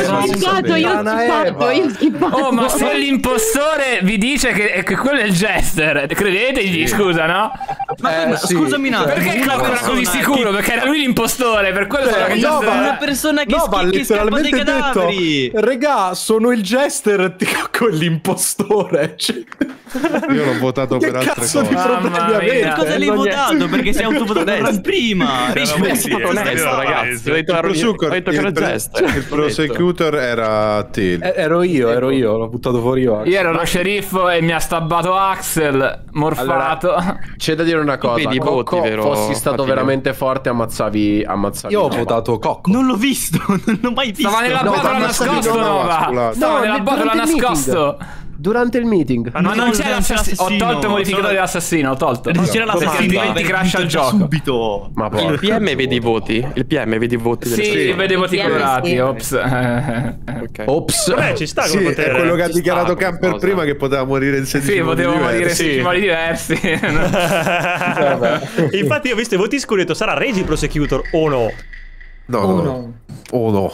ho schippato. Oh, ma se l'impostore vi dice che quello è il Jester, credetegli, scusa, no? Ma scusami un attimo. Perché Cocco era così sicuro? Perché era lui l'impostore, per quello che Jester è una persona che scappa dai cadaveri. Regà, sono il Jester, Cocco è l'impostore. Io l'ho votato per altre cose. Per cosa l'hai votato? Perché sei autovotato prima. È stato onesto, ragazzi. Ho detto che era Jester. Il prosecutor era te. Ero io, l'ho buttato fuori io. Io ero lo sceriffo e mi ha stabbato Axel, morfato. C'è da dire una cosa, Cocco, fossi stato veramente forte ammazzavi. Io ho votato Cocco. Non l'ho visto, non l'ho mai visto. Stava nella botola nascosto, Nova. Stava nella botola nascosto. Durante il meeting. Ma non c'è l'assassino. Ho tolto il modificatore dell'assassino, ho tolto. Non c'era l'assassino. Perché altrimenti crasha il gioco. Subito. Ma il PM vedi i voti? Il PM vedi i voti delle Sì, vede i voti colorati. Ops. Ops. Vabbè, ci sta come potere. È quello che ha dichiarato Camper prima, che poteva morire in 16 modi diversi. Sì, potevo morire in 16 modi diversi. Infatti io ho visto i voti scuri e ho detto, sarà Regi Prosecutor o no? No. Oh no.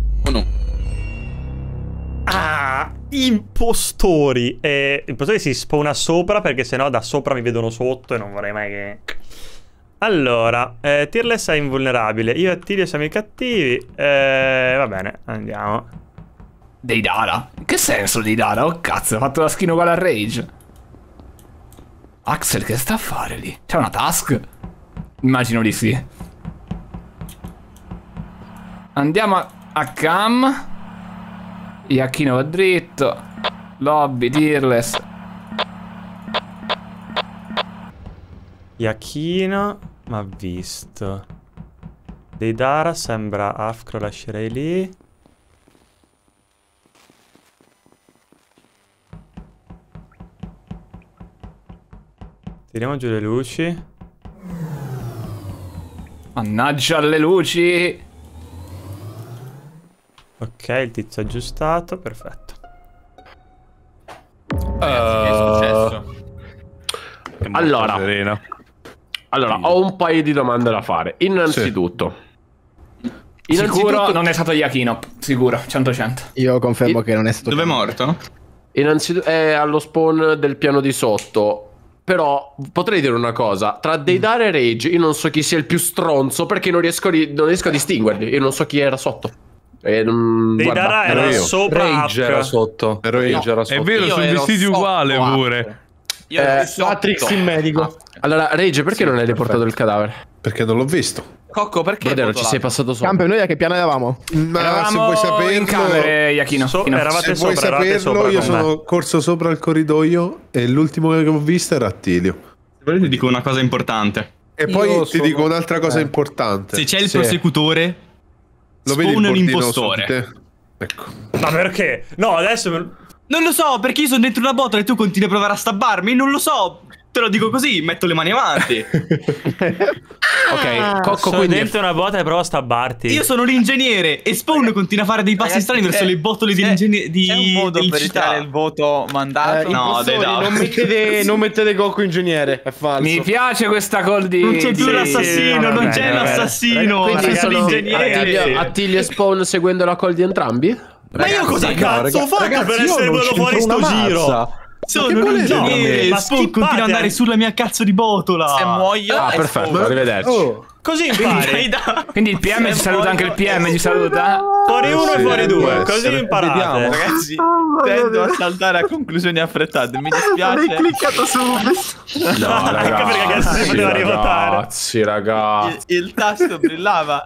Ah, impostori. Impostori si spawna sopra, perché sennò da sopra mi vedono sotto e non vorrei mai che... Allora, Tearless è invulnerabile. Io e Attilio siamo i cattivi. Va bene, andiamo. Deidara? In che senso Deidara? Oh cazzo, ha fatto la skin uguale a Rage. Axel che sta a fare lì? C'è una task? Immagino di sì. Andiamo a cam. Iachino va dritto. Lobby, Tearless. Iachino m'ha visto. Deidara sembra Afro, lascerei lì. Tiriamo giù le luci. Mannaggia le luci. Ok, il tizio aggiustato, perfetto. Che è successo? Allora, ho un paio di domande da fare. Innanzitutto, Sicuro non è stato Iachino. Sicuro, 100%. Io confermo che non è stato. Dove è morto? Innanzitutto è allo spawn del piano di sotto. Però potrei dire una cosa: tra Deidara e Rage io non so chi sia il più stronzo, perché non riesco a distinguerli. Io non so chi era sotto. Deidara era sopra. Rage era sotto. Rage era sotto. È vero, sono vestiti uguale pure. Io ero Matrix in medico. Allora, Rage, perché non hai riportato il cadavere? Perché non l'ho visto. Cocco, perché? Brodero, ci sei passato sopra. Campe, noi a che piano eravamo? Ma se vuoi saperlo, in camere, Iachino. Eravate se vuoi sopra, saperlo, io sono corso sopra il corridoio e l'ultimo che ho visto era Attilio. Se volete ti dico una cosa importante. E poi ti dico un'altra cosa importante. Se c'è il prosecutore, lo vedi spawn il un bordino impostore. su di te? Ecco. Ma perché? No, adesso... Non lo so, perché io sono dentro una botola e tu continui a provare a stabbarmi. Non lo so. Te lo dico così, metto le mani avanti. Ok, Cocco, sono quindi dentro una botta e provo a stabbarti. Io sono l'ingegnere e Spawn continua a fare dei passi strani verso le botole dell'ingegnere. C'è un modo per ritirare il voto mandato? No, non mettete Cocco ingegnere, è falso. Mi piace questa call di... Non c'è più l'assassino, non c'è l'assassino. quindi C'è l'ingegnere. Attilio e Spawn seguendo la call di entrambi? Ma io cosa cazzo faccio per essere venuto fuori sto giro? Sono un ingegnere, Spawn continua ad andare sulla mia cazzo di botola. Se muoio è perfetto, arrivederci. Così impari. Quindi il PM ci saluta, anche il PM ci saluta. Fuori uno e fuori due, così imparate. Ragazzi, tendo a saltare a conclusioni affrettate. Mi dispiace. Hai cliccato subito. No, ragazzi, si poteva rivotare. Ragazzi. Il tasto brillava.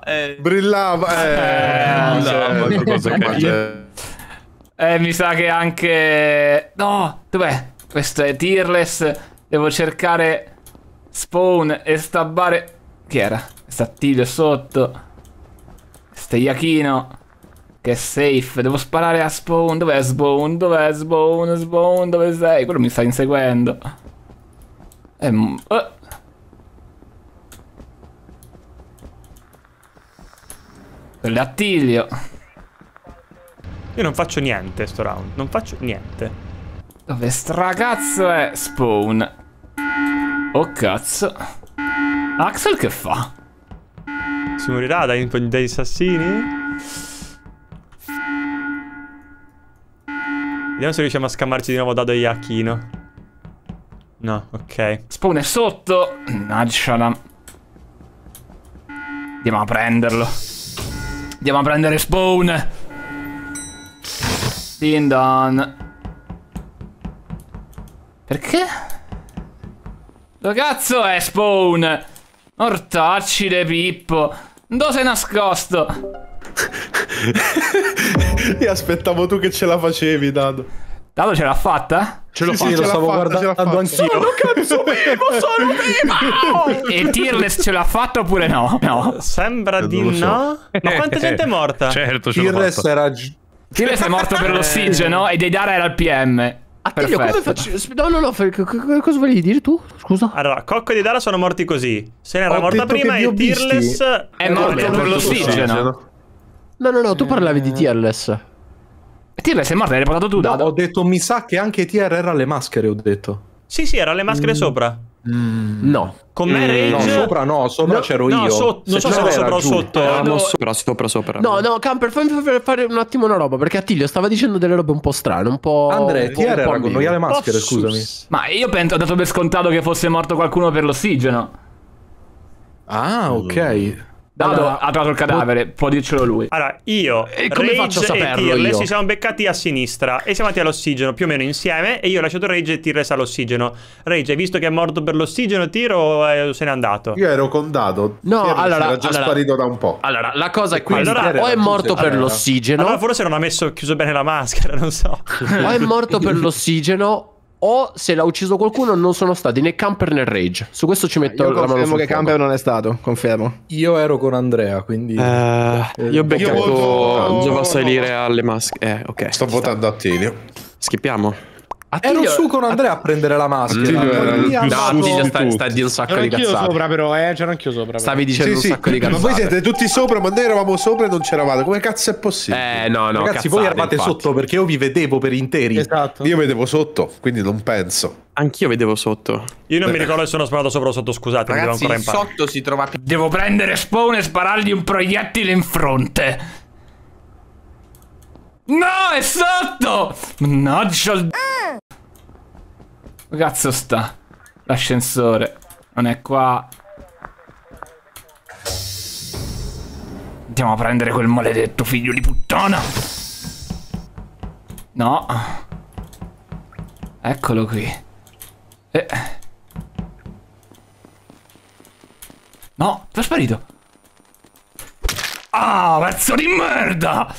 Mi sa che anche... No, dov'è? Questo è Tearless. Devo cercare Spawn e stabbare... Chi era? Attilio sotto. Questo è Iachino, che è safe. Devo sparare a Spawn. Dov'è Spawn? Dov'è Spawn? Spawn, dove sei? Quello mi sta inseguendo. Quello è Attilio. Io non faccio niente sto round. Non faccio niente. Dove stracazzo è Spawn? Oh cazzo. Axel che fa? Si morirà dai assassini? Vediamo se riusciamo a scammarci di nuovo Dado e Iachino. No, ok. Spawn è sotto. Nacciala. Andiamo a prenderlo. Andiamo a prendere Spawn. Din don. Perché? Dove cazzo è Spawn? Ortacci de Pippo. Dove sei nascosto? Io aspettavo tu che ce la facevi, Dado. Dado ce l'ha fatta? Ce l'ho fatto, lo stavo guardando anch'io. Sono cazzo vivo, sono vivo! E Tearless ce l'ha fatta oppure no? No. Sembra di no. Ma quanta gente è morta? Certo, ce l'ho fatta. Tearless è morto per l'ossigeno e Deidara era il PM. Attilio, come faccio? No, cosa volevi dire tu? Scusa. Allora, Cocco e Didala sono morti così. Se ne era morta prima e Tearless è morto per l'ossigeno. No, tu parlavi di Tearless. Tearless è morto, l'hai riportato tu, Dado. Ho detto, mi sa che anche Tier era alle maschere, ho detto. Sì, era le maschere sopra. No. Con me Rage? No, sopra c'ero io. Non so se sopra o sotto. Sopra. No, Camper, fammi fare un attimo una roba, perché Attilio stava dicendo delle robe un po' strane, un po'... Andrea, Tier era con noi alle maschere, scusami. Ma io ho dato per scontato che fosse morto qualcuno per l'ossigeno. Ah, ok. Dado ha trovato il cadavere, può dircelo lui. Allora, io, come faccio a saperlo, e Tearless io? ci siamo beccati a sinistra e siamo andati all'ossigeno più o meno insieme e io ho lasciato Rage e Tearless all'ossigeno. Rage, hai visto che è morto per l'ossigeno, Tiro, o se n'è andato? Io ero con Dado. No, era già sparito da un po'. Allora, la cosa è questa. O è morto per l'ossigeno. Allora forse non ha chiuso bene la maschera, non so. O è morto per l'ossigeno, o se l'ha ucciso qualcuno non sono stati né Camper né Rage. Su questo ci metto la mano sul fuoco. Confermo che Camper non è stato, confermo. Io ero con Andrea, quindi... io ho beccato Giova salire alle maschere. Ok. Sto votando Attilio. Schippiamo. Ero su con Andrea a prendere la maschera. Attilio sta di un sacco di cazzate. Sopra però, c'ero anch'io sopra. Stavi dicendo un sacco di cazzate. Ma voi siete tutti sopra, ma noi eravamo sopra e non c'eravate. Come cazzo è possibile? No, ragazzi, cazzate, voi eravate infatti. sotto perché io vi vedevo per interi. Esatto. Io vedevo sotto, quindi non penso. Anch'io vedevo sotto. Io non mi ricordo se sono sparato sopra o sotto, scusate, Ragazzi, mi devo ancora imparare. sotto si trova... Devo prendere Spawn e sparargli un proiettile in fronte. No, è sotto! Mannaggia il... Dove cazzo sta? L'ascensore. Non è qua. Andiamo a prendere quel maledetto figlio di puttana. No. Eccolo qui. No, è sparito. Ah, pezzo di merda!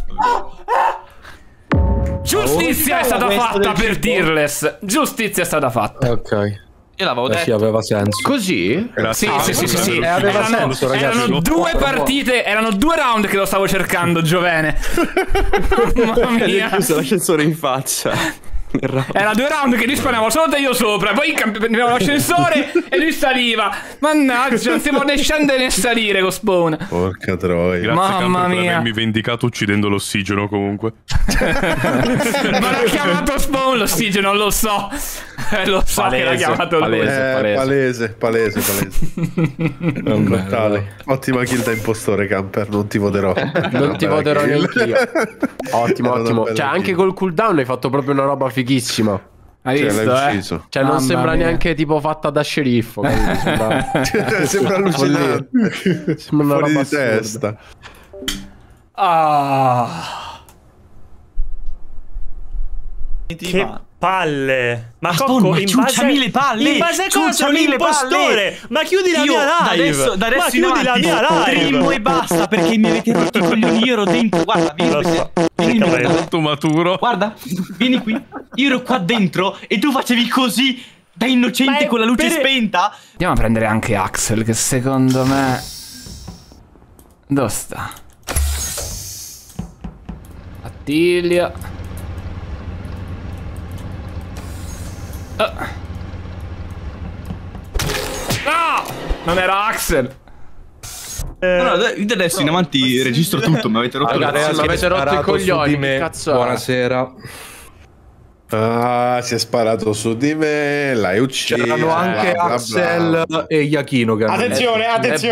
Giustizia è stata fatta per Tearless. Giustizia è stata fatta. Ok. Io l'avevo detto. Sì, aveva senso. Così? Sì. Aveva senso, ragazzi. Erano due partite, erano 2 round che lo stavo cercando, Giovene. Mamma mia. Chiuso l'ascensore in faccia. Era 2 round che lui sparavo sotto e io sopra. Poi prendevo l'ascensore e lui saliva. Mannaggia, non si può né scendere né salire con Spawn. Porca troia. Grazie, Mamma Camper, per mia. avermi vendicato uccidendo l'ossigeno comunque. Ma l'ha chiamato Spawn l'ossigeno, lo so. Lo so che l'ha chiamato Palese. Totale. Ottima kill da impostore, Camper. Non ti voterò. Non ti voterò neanche io. Ottimo. Cioè, anche col cooldown hai fatto proprio una roba fighissima. Hai visto, l'hai ucciso. Cioè, non sembra neanche tipo fatta da sceriffo. Sembra allucinante. Sembra una Fuori roba di testa. Che palle. Ma Cocco, ma ciucciami le palle. In base a cosa sono l'impostore? Ma chiudi la mia live. Da adesso chiudi in la mia live. Primo e basta, perché mi avete rotto i coglioni. Io ero dentro. Guarda, vieni Molto maturo. Guarda, vieni qui. Io ero qua dentro e tu facevi così da innocente con la luce spenta. Andiamo a prendere anche Axel, che secondo me... Dove sta? Attilio. No! Non era Axel. No, io adesso in avanti registro tutto. Mi avete rotto Ragazzi, mi avete rotto i coglioni. Che cazzo? Buonasera. Ah, si è sparato su di me, l'hai ucciso. C'erano anche Axel e Iachino. Attenzione.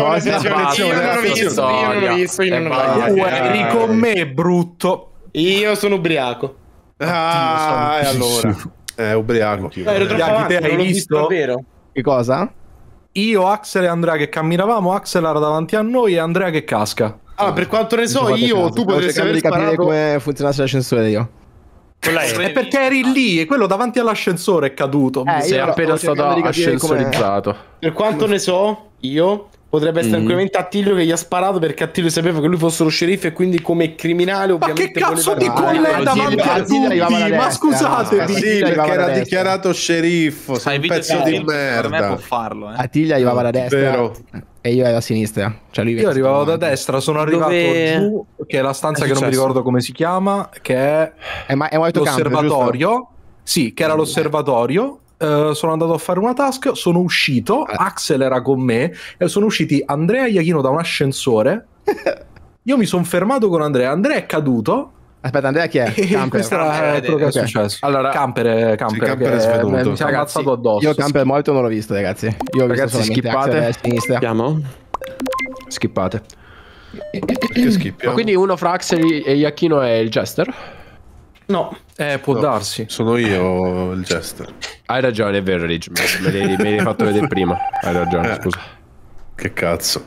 Io non l'ho visto. Tu eri con me, brutto. Io sono ubriaco. E allora? Ubriaco. Iaki, te hai visto? Che cosa? Io, Axel e Andrea che camminavamo, Axel era davanti a noi e Andrea che casca. Allora, per quanto ne so io, tu potresti aver capire come funzionasse l'ascensore io. È perché eri lì e quello davanti all'ascensore è caduto. Sei appena stato ascensorizzato. Per quanto ne so io, potrebbe essere tranquillamente Attilio che gli ha sparato, perché Attilio sapeva che lui fosse lo sceriffo e quindi come criminale ovviamente... Ma che cazzo di collega davanti a tutti? Ma scusatevi. Sì, perché era dichiarato sceriffo. Sei un pezzo di merda. Per me può farlo, Attilio arrivava da destra. Vero. E io ero a sinistra. Cioè lui io arrivavo da destra, sono arrivato giù, che è la stanza che non mi ricordo come si chiama, che è morto l'osservatorio. Sì, che era l'osservatorio. Sono andato a fare una task, sono uscito, Axel era con me e sono usciti Andrea e Iachino da un ascensore. Io mi sono fermato con Andrea è caduto. Aspetta, Andrea chi è? Camper. Questo era quello che è successo. Allora, Camper è svenuto. Mi si è ammazzato addosso. Io Camper morto non l'ho visto, ragazzi. Io ho visto solamente Axel a sinistra. Skippate. Perché schippiamo? Quindi uno fra Axel e Iachino è il Jester? No, può darsi. Sono io il Jester. Hai ragione, è vero, Ridge. Me l'hai fatto vedere prima. Hai ragione, scusa. Che cazzo.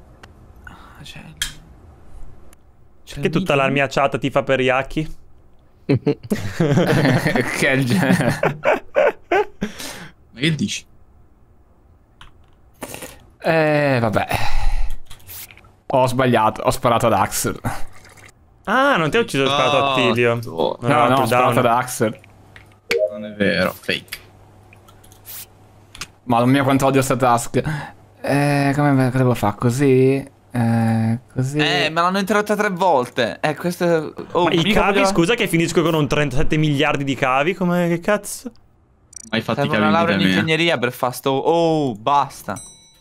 Che tutta la mia chat ti fa per Yaki? Che dici? Vabbè. Ho sbagliato, ho sparato ad Axel. Ah, non ti ha ucciso, ho sparato a Attilio. No, ho sparato ad Axel. Non è vero, fake. Mamma mia, quanto odio sta task. Come devo fare? Così? Così. Me l'hanno interrotta 3 volte. Questo. Ma i cavi, scusa, che finisco con un 37 miliardi di cavi? Come che cazzo? Hai fatto una laurea in ingegneria per fare sto. Oh, basta.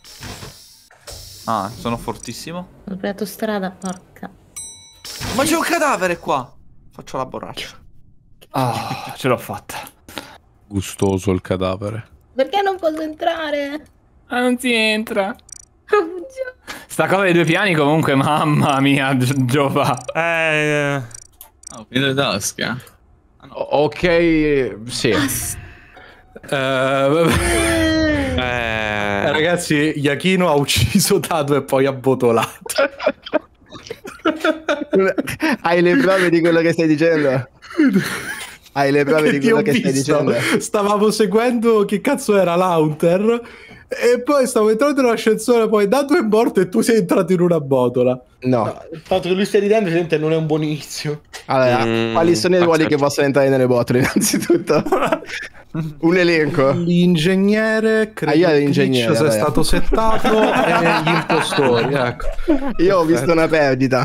Ah, sono fortissimo. Ho preso strada, porca. Ma c'è un cadavere qua. Faccio la borraccia. Ah, ce l'ho fatta. Gustoso il cadavere. Perché non posso entrare? Ah, non si entra. Sta cosa dei 2 piani comunque, mamma mia, Giova. Ho finito le tasche. Ok, sì. Ragazzi, Iachino ha ucciso Dado e poi ha botolato. Hai le prove di quello che stai dicendo? Hai le prove di quello che stai dicendo? Stavamo seguendo che cazzo era l'Haunter e poi stavo entrando nell'ascensore, poi Dado è morto e tu sei entrato in una botola. No. Il fatto che lui stia ridendo gente non è un buon inizio. Allora, quali sono i ruoli che possono entrare nelle botole innanzitutto? Un elenco. L'ingegnere, credo l'ingegnere è stato settato e gli impostori, ecco. Io ho visto una perdita.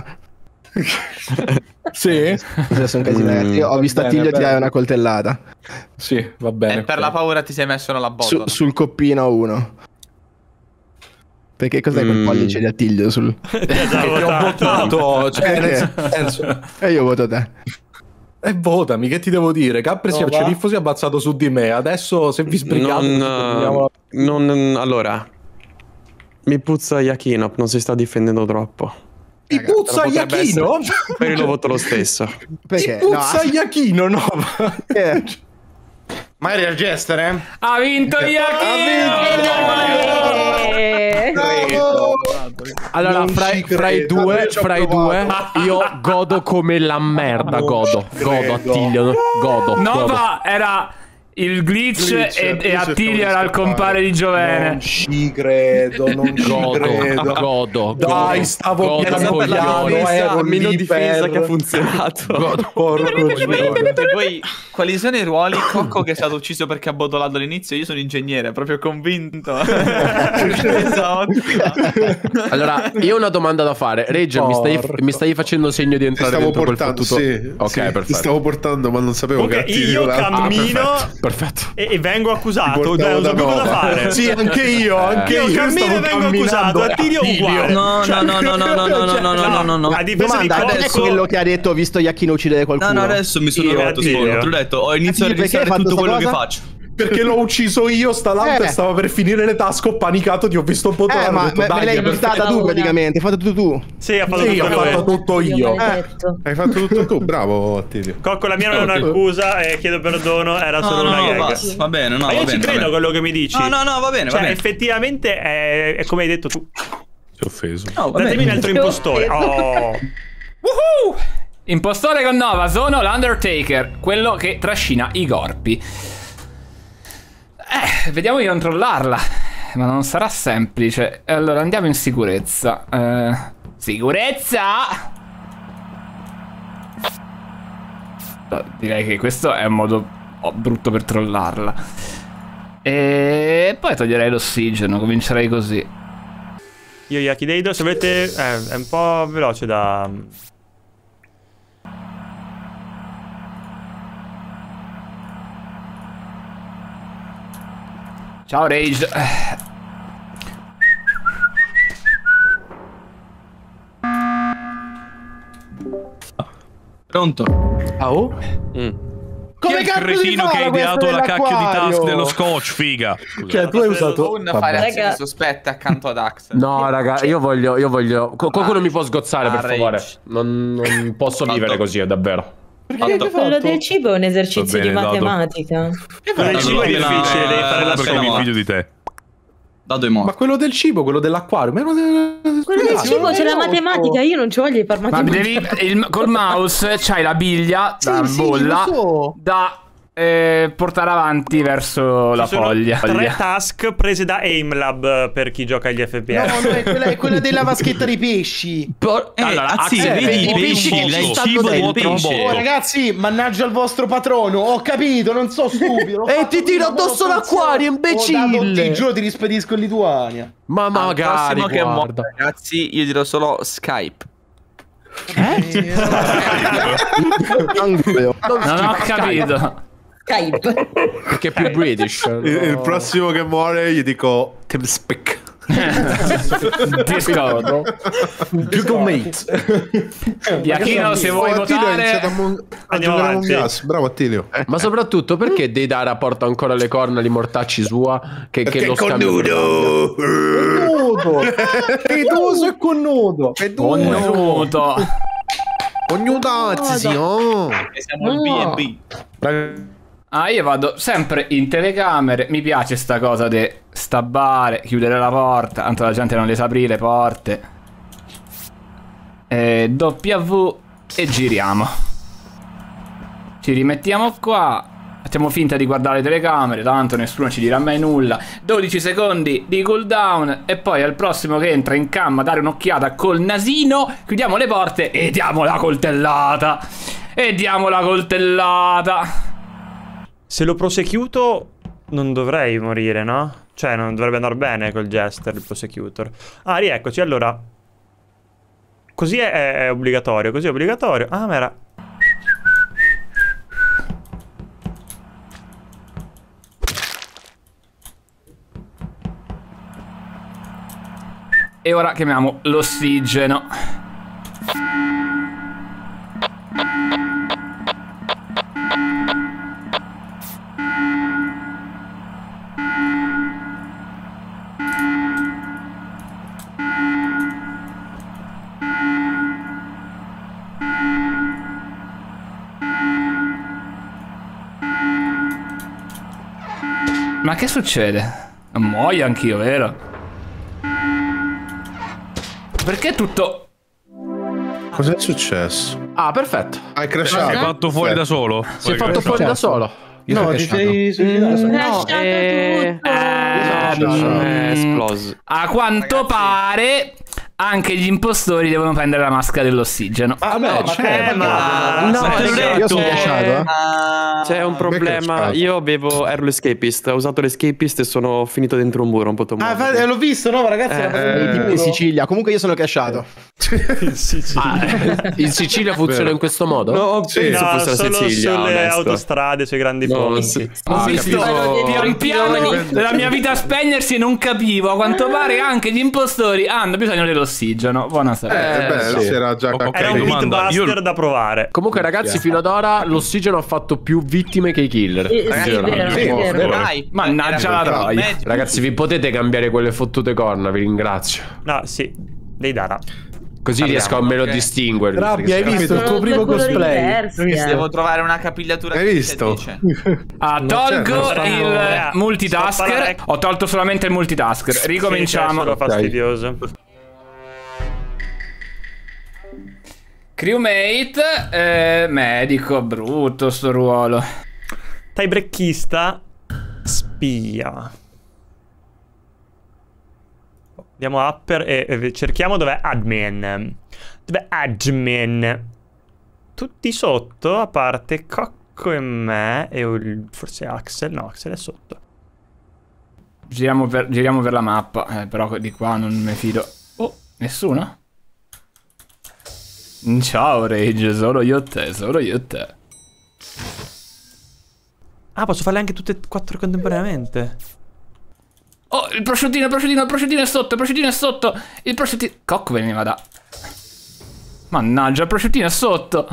Sì? Sono casi Io ho visto Attilio tirare una coltellata. Sì, va bene. E per la paura ti sei messo nella botola. Sul coppino 1. Perché cos'è quel pollice di Attilio sul... Che ho votato, cioè, nel senso... E io voto te. E votami, che ti devo dire? Capri il sceriffo si è abbazzato su di me. Adesso se vi sbrigate allora, mi puzza Iachino, non si sta difendendo troppo. Ti puzza Iachino? Per il voto lo stesso. Perché? Ti puzza Iachino, no? Ma era il Jester, eh? Ha vinto Iachino! Allora, fra i due, io godo come la merda. Godo Attilio. Nova era il glitch e Attilio era il compare di Giovene. Non ci credo, non ci credo. Godo. Dai, stavo piano, ero meno lì difesa che ha funzionato. E poi, quali sono i ruoli? Cocco che è stato ucciso perché ha botolato all'inizio. Io sono ingegnere, proprio convinto. Allora, io ho una domanda da fare. Regge, mi stai facendo segno di entrare dentro quel fottuto? Sì, ok, sì, perfetto. Ti stavo portando, ma non sapevo che io cammino perfetto. E vengo accusato. Non so più cosa fare. Sì, anche io. Io cammino e vengo accusato. Attilio uguale. No. A difesa di non è quello che ha detto ho visto Iachino uccidere qualcuno. No, adesso mi sono fatto spoiler. Ti ho detto, ho iniziato a registrare tutto quello che faccio. Perché l'ho ucciso io, e stava per finire le tasche, ho panicato, ti ho visto botolare. Ma me l'hai buttata tu praticamente, hai fatto tutto tu. Sì, ho fatto tutto io. Hai fatto tutto tu, bravo Attilio. Cocco, la mia non è un'accusa e chiedo perdono, era solo una gag. Va bene, ma io ci credo quello che mi dici. No, va bene, cioè, effettivamente è come hai detto tu. Ti ho offeso. Datemi un altro impostore. Woohoo! Impostore con Nova, sono l'Undertaker, quello che trascina i corpi. Vediamo di non trollarla, ma non sarà semplice. Allora andiamo in sicurezza. Sicurezza! Direi che questo è un modo brutto per trollarla. E poi toglierei l'ossigeno, comincerei così. Io Yakideido, se volete, è un po' veloce da... Ciao Rage. Pronto? Oh? Chi è il cretino che ha ideato la cacchio di task dello scotch, figa? Cioè, tu hai usato... fare azioni sospette accanto ad Axel. No, raga, io voglio... Qualcuno mi può sgozzare, per favore. Non posso vivere così, davvero. Quello del cibo è un esercizio di matematica. Quello del cibo è difficile, devi fare la perché mi figlio di te. Dado è morto. Ma quello del cibo, quello dell'acquario. Quello del cibo c'è la matematica, io non ci voglio fare Ma matematica. devi, col mouse c'hai la biglia da bolla da portare avanti verso la foglia. 3 task prese da AimLab per chi gioca agli FPS. No, è quella della vaschetta dei pesci. Allora, vedi i pesci, il cibo del pesce. Oh, ragazzi, mannaggia il vostro patrono. Ho capito, non so stupido. E ti tiro addosso l'acquario, imbecille. Ti giuro, ti rispedisco in Lituania. Ma magari, che muore, ragazzi, io dirò solo Skype. Non ho capito. Skype. Perché è più British. Il prossimo che muore gli dico TeamSpeak. Discord. Google Meet. Iachino, se vuoi votare Andiamo avanti. Bravo Attilio. Ma soprattutto perché Deidara porta ancora le corna di mortacci sua che lo connudo. Fetoso e connudo. Connudo. Connudazzi, oh. Siamo il B&B. Ah, io vado sempre in telecamere. Mi piace sta cosa di stabbare, chiudere la porta. Tanto la gente non le sa aprire le porte. W e giriamo. Ci rimettiamo qua. Facciamo finta di guardare le telecamere. Tanto nessuno ci dirà mai nulla. 12 secondi di cooldown. E poi al prossimo che entra in cam a dare un'occhiata col nasino, chiudiamo le porte e diamo la coltellata. Se lo prosecuto non dovrei morire, no? Cioè non dovrebbe andare bene col Jester, il prosecutor. Ah, rieccoci, allora. Così è obbligatorio, così è obbligatorio. Ah, ma era... E ora chiamiamo l'ossigeno. Ma che succede? Muoio anch'io, vero? Perché tutto... Cos'è successo? Ah, perfetto. Hai crashato. Si è fatto fuori da solo. Si è fatto fuori da solo. No, ti sei suicidato. No, è esploso. A quanto pare anche gli impostori devono prendere la maschera dell'ossigeno. Ah, no, io sono ghiacciato, C'è un problema. Io avevo ero l'escapist, ho usato l'escapist e sono finito dentro un muro un po' tomato. Ah, l'ho visto, no, ragazzi? in Sicilia. Comunque io sono crashato. In Sicilia funziona in questo modo? No, Sì, no, solo sulle autostrade, sui grandi ponti. Ho visto pian piano la mia vita spegnersi e non capivo. A quanto pare anche gli impostori hanno bisogno dell'ossigeno. Buonasera. Era già Era un hitbuster da provare. Comunque ragazzi, fino ad ora l'ossigeno ha fatto più vittime che i killer. Mannaggia la troia. Ragazzi, vi potete cambiare quelle fottute corna, vi ringrazio. No, sì. Deidara. Così riesco a me lo distinguere. Rabbia, hai visto il tuo primo cosplay? Devo trovare una capigliatura. Hai visto? Tolgo il multitasker. Ho tolto solamente il multitasker. Ricominciamo. Sì, fastidioso. Crewmate, medico, brutto sto ruolo. Tiebreakista, spia. Andiamo upper e cerchiamo dov'è admin. Dov'è admin? Tutti sotto, a parte Cocco e me e forse Axel. No, Axel è sotto. Giriamo per la mappa, però di qua non mi fido. Oh, nessuno? Ciao Rage, solo io e te. Ah, posso farle anche tutte e 4 contemporaneamente? Oh, il prosciuttino è sotto, il prosciuttino... Cocco veniva da... Mannaggia, il prosciuttino è sotto.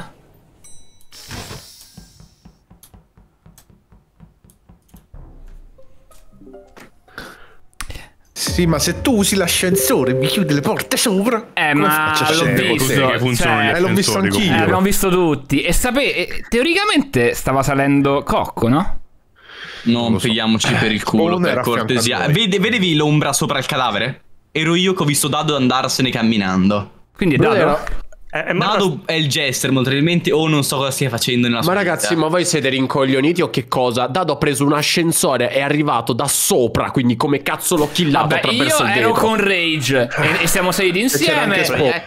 Sì, ma se tu usi l'ascensore mi chiudi le porte sopra. Ma l'ho visto. L'ho visto anch'io. L'abbiamo visto tutti. E teoricamente stava salendo Cocco, no? Non pigliamoci per il culo, per cortesia. Vedevi l'ombra sopra il cadavere? Ero io che ho visto Dado andarsene camminando. Quindi Dado? Dado è il jester molto probabilmente, o non so cosa stia facendo nella sua vita. Ma ragazzi, ma voi siete rincoglioniti o che cosa? Dado ha preso un ascensore, è arrivato da sopra, quindi come cazzo l'ho killato attraverso il vetro? Io ero con Rage e siamo saliti insieme.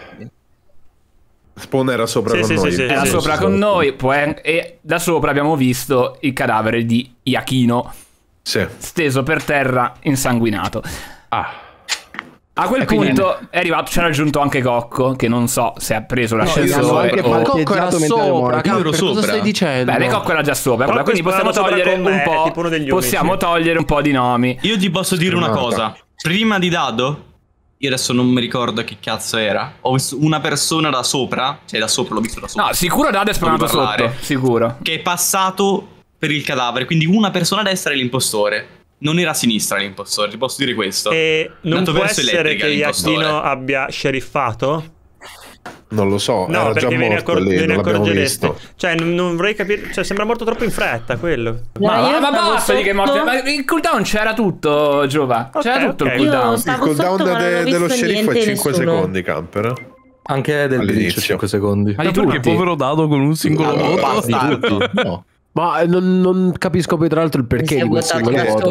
Spawn era sopra con noi. Era sopra con noi e da sopra abbiamo visto il cadavere di Iachino steso per terra insanguinato. A quel punto è arrivato, c'era aggiunto anche Cocco, che non so se ha preso l'ascensore o... Cocco era sopra, cosa stai dicendo? Beh, Cocco era già sopra, quindi possiamo togliere un po'. Possiamo togliere un po' di nomi. Io ti posso dire una cosa. Prima di Dado, io adesso non mi ricordo che cazzo era, ho visto una persona da sopra, cioè da sopra l'ho visto da sopra. No, sicuro Dado è spawnato sotto, sicuro. Che è passato per il cadavere, quindi una persona a destra è l'impostore. Non era a sinistra l'impostore, ti posso dire questo. E non può essere che Iachino abbia sceriffato? Non lo so, no, era già morto lì, non l'abbiamo visto. Cioè, non vorrei capire, cioè sembra morto troppo in fretta, quello. Ma basta di che è morto. Ma il cooldown c'era tutto, Giova. C'era tutto il cooldown. Il cooldown dello sceriffo è 5 secondi, Camper. Anche del all'inizio 5 secondi. Ma perché povero Dado con un singolo voto? No. Ma non capisco poi tra l'altro il perché di questo voto.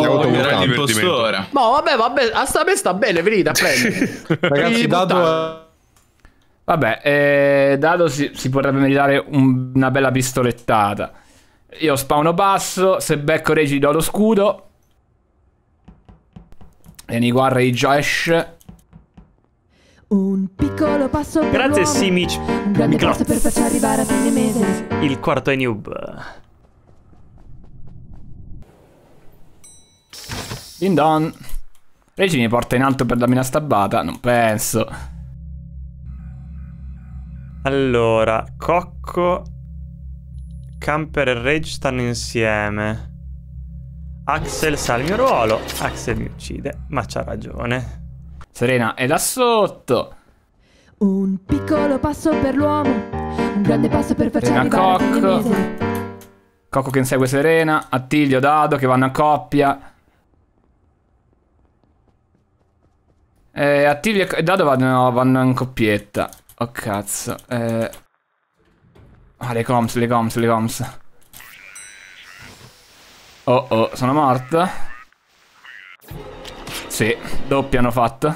No, vabbè, a me sta bene, venite a prendere. Ragazzi, Dado... Vabbè, Dado si potrebbe meritare una bella pistolettata. Io spawno basso, se becco Regi gli do lo scudo. Vieni qua, Rage Ash. Un piccolo passo per grazie Simic. Un grande passo per farci arrivare a fine mese. Il quarto è noob. Din don. Regi mi porta in alto per darmi una stabbata? Non penso. Allora, Cocco, Camper e Rage stanno insieme. Axel sa il mio ruolo. Axel mi uccide, ma c'ha ragione. Serena è là sotto. Un piccolo passo per l'uomo, un grande passo per farci arrivare a fine mese. Cocco che insegue Serena, Attilio, Dado che vanno a coppia. Attilio e Dado vanno in coppietta. Oh cazzo. Le comms. Oh, sono morto. Sì, doppia hanno fatto.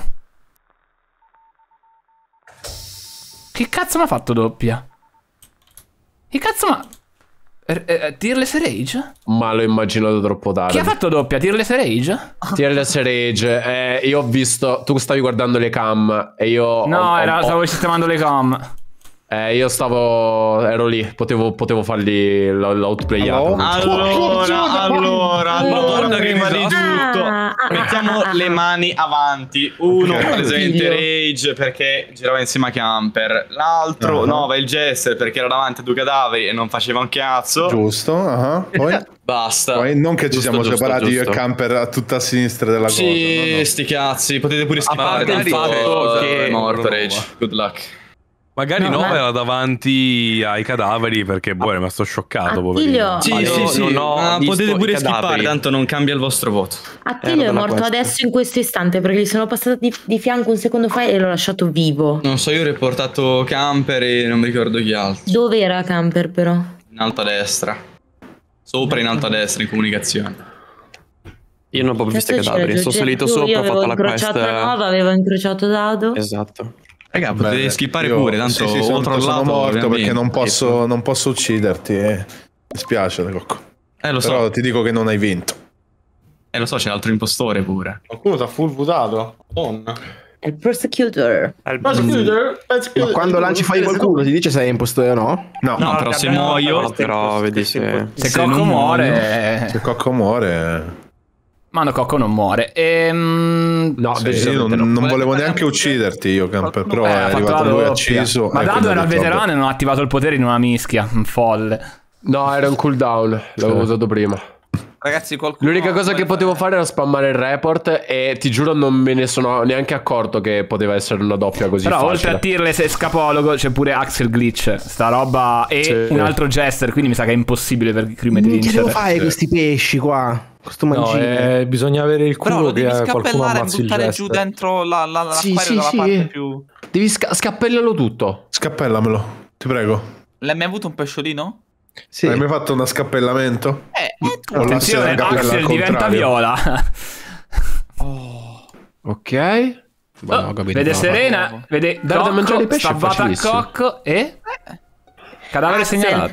Che cazzo mi ha fatto doppia? Che cazzo ma... Tearless Rage? Ma l'ho immaginato troppo tardi. Chi ha fatto doppia? Tearless Rage? Tearless Rage. Io ho visto... Tu stavi guardando le cam e io... No, stavo sistemando le cam. Io ero lì, potevo fargli l'outplayato. Allora, Madonna prima di tutto mettiamo le mani avanti. Uno presente Rage perché girava insieme a Camper. L'altro va il Jester perché era davanti a due cadaveri e non faceva un cazzo. Giusto, poi basta. Poi non che ci siamo separati io e Camper a tutta a sinistra della cosa. Sì, sti cazzi, potete pure schipare. A parte il fatto che è morto Rage. Good luck. Magari era davanti ai cadaveri perché è rimasto scioccato. Poverino. Sì. Potete pure skippare, tanto non cambia il vostro voto. Attilio è morto adesso in questo istante perché gli sono passato di fianco un secondo fa e l'ho lasciato vivo. Non so, io ho riportato Camper e non mi ricordo chi altro. Dove era Camper però? In alto a destra. Sopra in alto a destra in comunicazione. Io non ho proprio visto i cadaveri, sono salito sopra, ho fatto la quest. Avevo incrociato Dado. Esatto. Raga, potete skippare pure, tanto sono morto perché non posso ucciderti. Mi spiace, Cocco. Lo so. Però ti dico che non hai vinto. Lo so, c'è l'altro impostore pure. Qualcuno ti ha full votato? È il prosecutor. Ma quando lanci fai qualcuno ti dice se è impostore o no? No, però se muoio... però vedi se Cocco muore... Se Cocco muore... Mano Cocco non muore. No, io non volevo neanche ucciderti io, Camper, però è arrivato lui acceso. Ma Dado era il veterano e non ha attivato il potere in una mischia. Folle. No, era un cooldown, l'avevo usato prima. Ragazzi, qualcuno... L'unica cosa che potevo fare era spammare il report e ti giuro non me ne sono neanche accorto che poteva essere una doppia così Però facile. oltre a Tearless e Scapologo c'è pure Axel Glitch, sta roba, e un altro Jester, quindi mi sa che è impossibile per Crime di vincere. Che devo fare questi pesci qua? Questo mangino. Bisogna avere il culo che qualcuno ammazzi il buttare Jester. giù dentro l'acquario dalla parte più... Devi scappellalo tutto. Scappellamelo, ti prego. L'hai mai avuto un pesciolino? Sì. Hai mai fatto uno scappellamento? Attenzione, Axel diventa viola. Ok. Vede Serena, vede Cocco, stavata a Cocco e... Cadavere segnalato.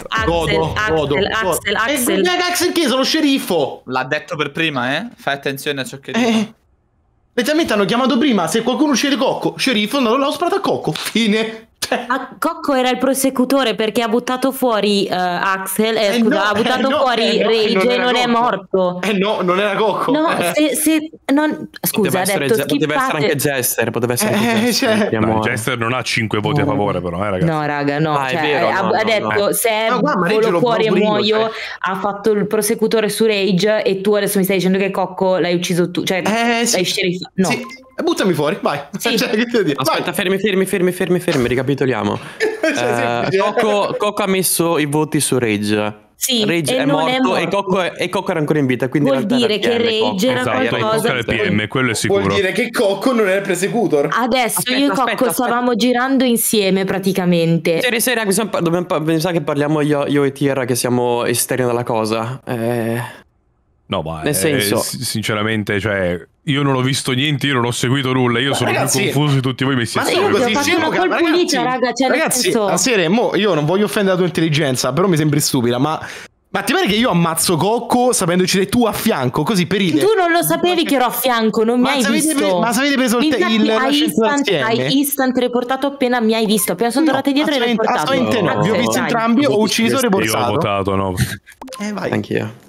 Axel che sono sceriffo. L'ha detto per prima, Fai attenzione a ciò che dice. Letteralmente hanno chiamato prima, se qualcuno uccide Cocco, sceriffo, non l'ho sparato a Cocco. Fine. Cocco era il prosecutore perché ha buttato fuori Axel, ha buttato fuori Rage e non è morto. No, non era Cocco. No, scusa, ha detto poteva essere anche Jester, poteva essere anche Jester. Jester non ha 5 voti a favore però, ragazzi. No, raga, no, ha detto se volo fuori e muoio, ha fatto il prosecutore su Rage e tu adesso mi stai dicendo che Cocco l'hai ucciso tu, cioè l'hai sceriffato. No. Sì. Buttami fuori, vai. Sì. Aspetta, fermi, ricapitoliamo. Cocco ha messo i voti su Rage. Sì, Rage è morto e Cocco era ancora in vita, quindi vuol dire che Rage era qualcosa. Cocco era PM, quello è sicuro. Vuol dire che Cocco non era il persecutor. Adesso io e Cocco stavamo girando insieme praticamente. Seria, mi sa che parliamo io e Tierra che siamo esterni dalla cosa. No, ma nel senso, sinceramente, cioè, io non ho visto niente, io non ho seguito nulla, io sono più confuso di tutti voi messi assieme. Ragazzi, a serie, io non voglio offendere la tua intelligenza, però mi sembri stupida, ma ti pare che io ammazzo Cocco sapendoci che tu a fianco, così per idea? Tu non lo sapevi che ero a fianco, non mi hai visto. Ma se avete preso hai instant reportato appena mi hai visto, appena sono tornate dietro e hai reportato. Vi ho visto entrambi, ho ucciso e reportato. Io ho votato, no. Vai. Anch'io.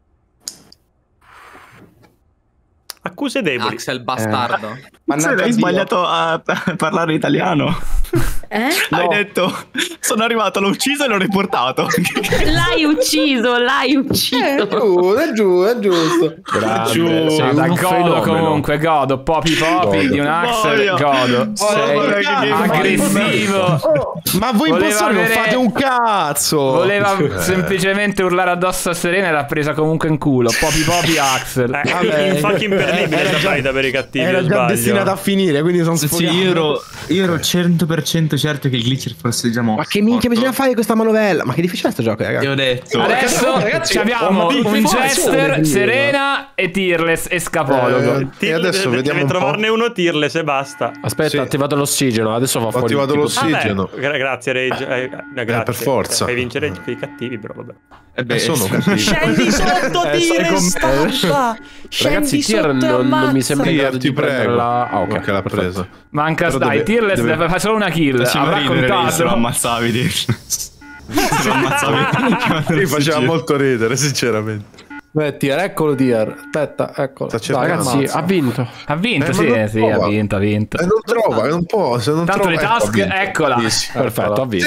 Accuse deboli. Axel bastardo. Ma hai sbagliato a parlare italiano. Hai detto sono arrivato, l'ho ucciso e l'ho riportato. L'hai ucciso. È giusto. Da godo comunque, godo. Popi di un Axel, godo. Sei aggressivo. Ma voi impostori non fate un cazzo. Voleva semplicemente urlare addosso a Serena e l'ha presa comunque in culo. Popi Axel. Il fucking imperdibile da per i cattivi. Era già destinato a finire, quindi sono sfogato. Sì, io ero 100% certo che il glitcher fosse già morto. Ma che minchia bisogna fare questa manovella? Ma che difficile è sto gioco, ragazzi. Io ho detto. Adesso abbiamo un Jester, Serena e Tearless e Scapologo. E adesso vediamo deve trovarne uno Tearless e basta. Aspetta, ho attivato l'ossigeno, adesso va fuori. Ho attivato l'ossigeno. Grazie Rage. Grazie. Per forza. Fai vincere i cattivi, però vabbè. Sono cattivi. Scendi sotto, Ragazzi, Tier non mi sembra in grado di prenderla. Ah, ok, l'ha presa. Manca, dai, Tearless deve fare solo una kill. Avrà contato. Se lo ammazzavi, se lo ammazzavi. Mi faceva molto ridere, sinceramente. Tier, eccolo Tier. Aspetta, eccolo. Ragazzi, ha vinto. Ha vinto, sì, ha vinto. E non trova, non può. Se non tanto trova, le task, eccola. Perfetto, ha vinto.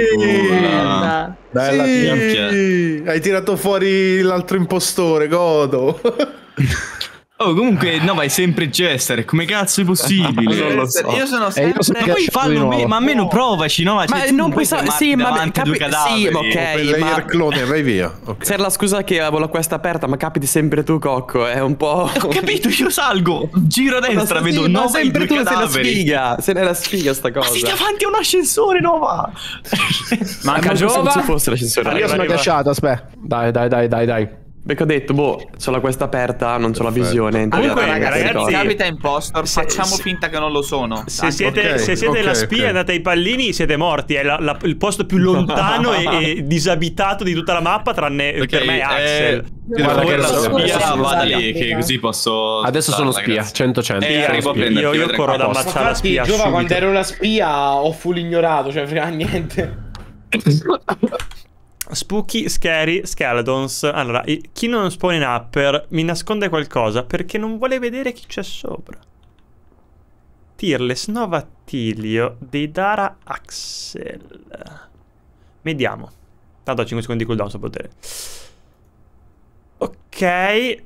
Bella Tier. Hai tirato fuori l'altro impostore, godo. Oh, comunque, no, vai sempre Jester. Come cazzo è possibile? Non lo so. Io sono sempre. Ma poi fallo, ma almeno provaci, no? Ma non puoi sì, ma due cadaveri. Sì, ok. Ma clone, vai via. C'era la scusa che avevo la questa aperta, ma capiti sempre tu, Cocco. È un po'. Ho capito, io salgo. Giro a destra, vedo no, sempre tu sei la sfiga. Se n'è la sfiga sta cosa. Ma sei davanti a un ascensore, no va. Manca Giova. Se fosse l'ascensore. Io sono aggasciato, aspetta. Dai. Perché ho detto, c'ho questa aperta, non c'ho la visione. Comunque, ragazzi, capita impostor, facciamo finta che non lo sono. Se siete la spia, andate ai pallini, siete morti. È il posto più lontano e disabitato di tutta la mappa, tranne per me Axel. Guarda che la spia vada lì, che così posso. Adesso sono spia, 100%. Io corro ad ammazzare la spia. Giova, quando ero una spia ho full ignorato, cioè frega niente. Spooky, scary, skeletons. Allora, chi non spawna in upper mi nasconde qualcosa perché non vuole vedere chi c'è sopra. Tearless, Nova Attilio, Deidara, Axel. Mediamo. Tanto ho 5 secondi di cooldown sul potere. Ok.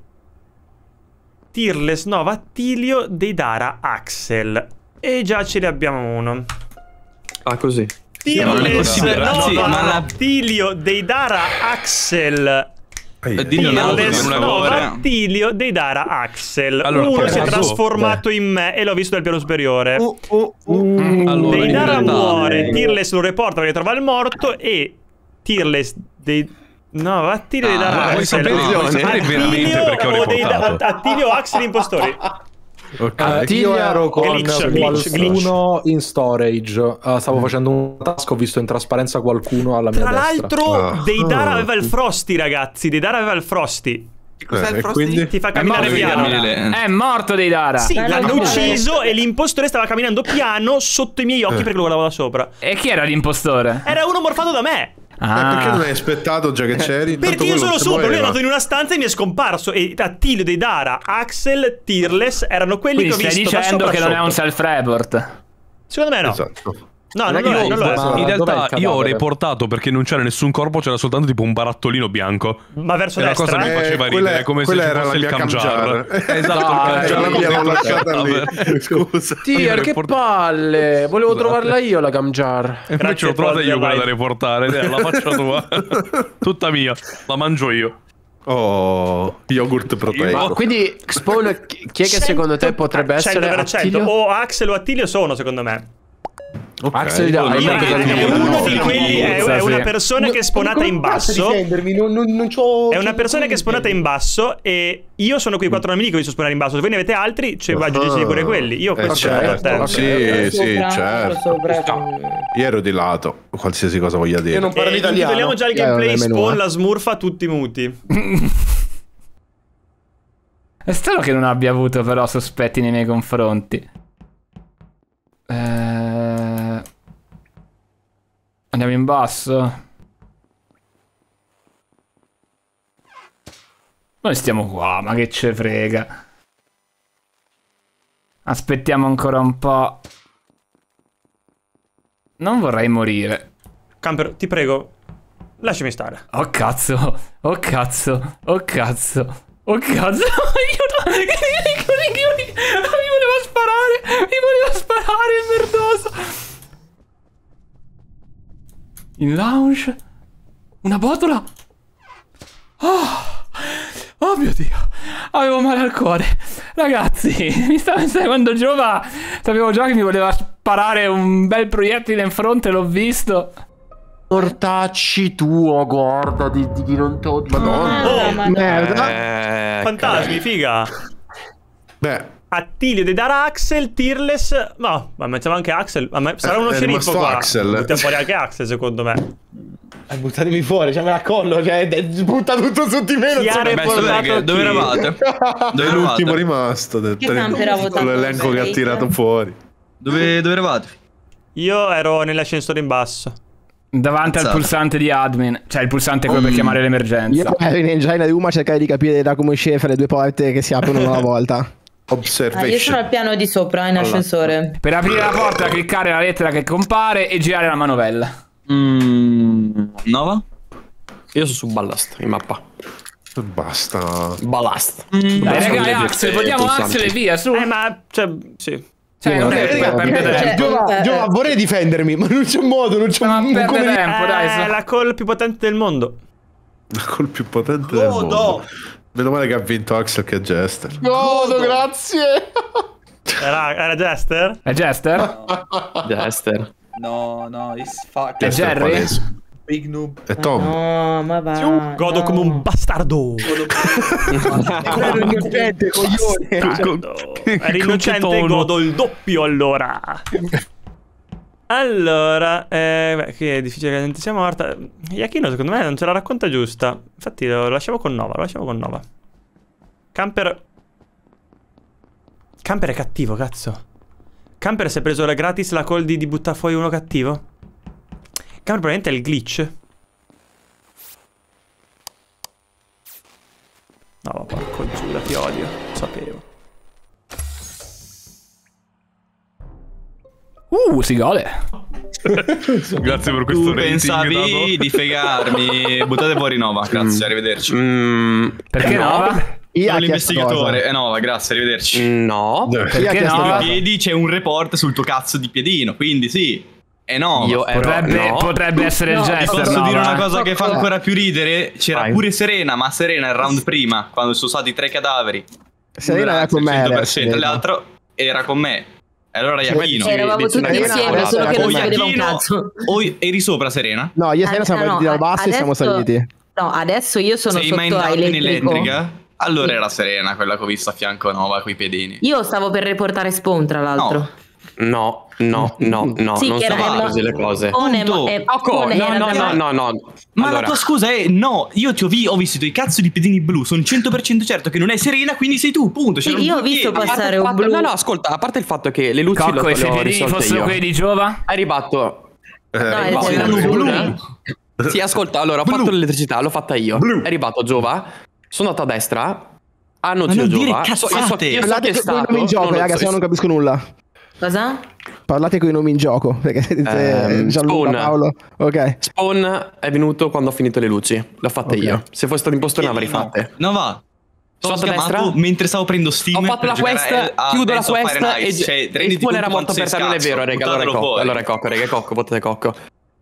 Tearless, Nova Attilio, Deidara, Axel. E già ce ne abbiamo uno. Ah, così. Tearless, Nova Attilio, Deidara, Axel. Tearless, Nova Attilio, Deidara, Axel. Allora, uno si è trasformato in me e l'ho visto dal piano superiore. Allora, Deidara muore. Tearless lo reporta perché trova il morto. E Tearless Nova Attilio, Deidara, Axel. veramente perché ho riportato. Attilio, Axel, impostori. Io ero con glitch. qualcuno in storage. Stavo facendo un task, ho visto in trasparenza qualcuno alla mia Tra destra. l'altro, Deidara aveva il Frosty, ragazzi. Deidara aveva il Frosty. Cos'è il Frosty? Quindi? Ti fa camminare piano. È morto Deidara. Sì, l'hanno ucciso e l'impostore stava camminando piano sotto i miei occhi perché lo guardavo da sopra. E chi era l'impostore? Era uno morfato da me. Perché non hai aspettato già che c'eri? Perché io sono sopra, lui è andato in una stanza e mi è scomparso. E Attilio, Deidara, Axel, Tearless erano quelli Quindi che ho visto. stai dicendo che non è un self-report? Secondo me no. Esatto. No, non lo è. In realtà io ho reportato perché non c'era nessun corpo, c'era soltanto tipo un barattolino bianco. Ma verso la destra? cosa mi faceva ridere, come se ci fosse il Kamjar. Esatto, l'abbiamo lasciata lì. Scusa. Tier, che palle! Volevo trovarla io la Kamjar. E invece l'ho trovata io quella da reportare. La faccio tua. Tutta mia. La mangio io. Oh, yogurt proteico. Quindi Spawn, chi è che secondo te potrebbe essere 100%. Attilio? O Axel o Attilio sono, secondo me. Axel è uno di quelli, è una persona che è spawnata in basso. È una persona che è spawnata in basso e io sono quei 4 nemici che ho visto spawnare in basso. Se voi ne avete altri, aggiungete pure quelli. Io questo certo. Sì, certo. Io ero di lato, qualsiasi cosa voglia dire. Io non parlo italiano. Togliamo già il gameplay Spawn, la smurfa, tutti muti. È strano che non abbia avuto però sospetti nei miei confronti. Andiamo in basso. Noi stiamo qua, ma che ce frega. Aspettiamo ancora un po'. Non vorrei morire. Camper, ti prego, lasciami stare. Oh cazzo, oh cazzo, oh cazzo, oh cazzo. Aiuto. Mi voleva sparare il merdoso. In lounge? Una botola? Oh mio Dio, avevo male al cuore. Ragazzi, mi stava inseguendo Giova. Sapevo già che mi voleva sparare un bel proiettile in fronte, l'ho visto. Mortacci tuo, guarda, di non te lo dico. Madonna. Merda. Fantasmi, figa. Beh. Attilio, Deidara, Axel, Tearless. No, ma mettiamo anche Axel. Sarà uno sceriffo qua. Buttiamo fuori anche Axel, secondo me. Buttatemi fuori, cioè me la collo, cioè butta tutto su di me. Dove eravate? Dove l'ultimo rimasto. L'elenco che ha tirato fuori. Dove eravate? Io ero nell'ascensore in basso. Davanti al pulsante di admin. Cioè il pulsante quello per chiamare l'emergenza. Io ero in engine di Uma a cercare di capire da come uscire fra le due porte che si aprono una volta. Io sono al piano di sopra in ascensore. Per aprire la porta, cliccare la lettera che compare e girare la manovella. Nova? Io sono su Ballast in mappa. Basta. Ballast. Dai ragazzi, Axel, vogliamo Axel e via, su. Ma cioè, sì. Cioè, non è perdere tempo. Giova, vorrei difendermi, ma non c'è modo, non c'è modo. Ma perde tempo, dai. È la call più potente del mondo. La call più potente del mondo. Meno male che ha vinto Axel che è Jester. Godo, grazie. Era Jester? È Jester? Jester. No, is fuck. È Jerry? Big noob. È Tom. No, ma va. Godo come un bastardo. Ero innocente, coglione. Eri innocente, godo il doppio allora. Allora, qui è difficile che la gente sia morta. Yakino secondo me non ce la racconta giusta. Infatti lo lasciamo con Nova, Camper è cattivo, cazzo. Camper si è preso la gratis la call di buttare fuori uno cattivo. Camper probabilmente è il glitch. No, porco Giuda, ti odio. Lo sapevo. Si gode. Grazie per questo Tu rating. pensavi di fregarmi. Buttate fuori Nova, grazie, arrivederci. Perché Nova? Sono l'investigatore. Nova, grazie, arrivederci. No. Perché Nova? Piedi c'è un report sul tuo cazzo di piedino, quindi sì. No, potrebbe essere il Jester. Posso dire una cosa che fa ancora più ridere? C'era pure Serena, ma Serena il round prima, quando sono stati 3 cadaveri. Serena era con me. 100%, l'altro era con me. E allora Iachino. Eravamo tutti insieme, solo che non si vedeva un cazzo. Eri sopra Serena? No, io e Serena siamo venuti dal basso e siamo saliti. No, adesso io sono Sei sotto a elettrica? Allora era Serena, quella che ho visto a fianco a Nova coi piedini. Io stavo per reportare Spawn, tra l'altro. No, sì, non sono così le cose. No. Ma la tua scusa è no, io ho visto i tuoi cazzo di piedini blu, sono 100% certo che non è Serena, quindi sei tu, punto. Io ho visto passare un blu. No, ascolta, a parte il fatto che le luci Cocco, e se i piedini fossero quelli di Giova? Hai ribatto. Erano blu. Sì, ascolta, allora ho fatto l'elettricità, l'ho fatta io. È arrivato Giova, sono andato a destra, hanno zio Giova. Parlate con i nomi in gioco, raga, se no non capisco nulla. Cosa? Parlate con i nomi in gioco, perché Gianluca, Paolo. Ok. Spawn è venuto quando ho finito le luci. L'ho fatta io. Se fosse stato impostore ne avrei fatte. No, va. Sono a destra. Mentre stavo prendendo Steam. Ho fatto la quest, chiudo la quest e Spawn era morto per te. Non è vero, raga. Allora è Cocco, raga, è Cocco, votate Cocco.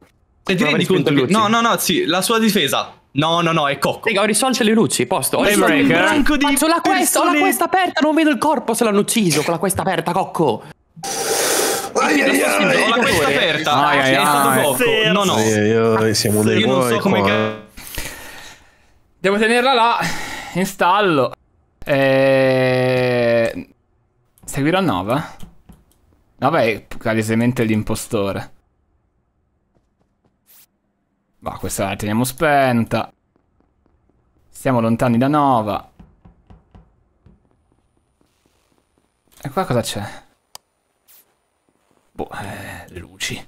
No, sì, la sua difesa. No, è Cocco. Raga, ho risolto le luci, posto. Faccio la quest, ho la quest aperta, non vedo il corpo se l'hanno ucciso con la quest aperta, Cocco. Ho la questa aperta. È stato Cocco. No. Siamo dei non so come. Devo tenerla là. Installo. Seguirò Nova. Nova è palesemente l'impostore. Ma questa la teniamo spenta. Stiamo lontani da Nova. E qua cosa c'è? Boh, le luci.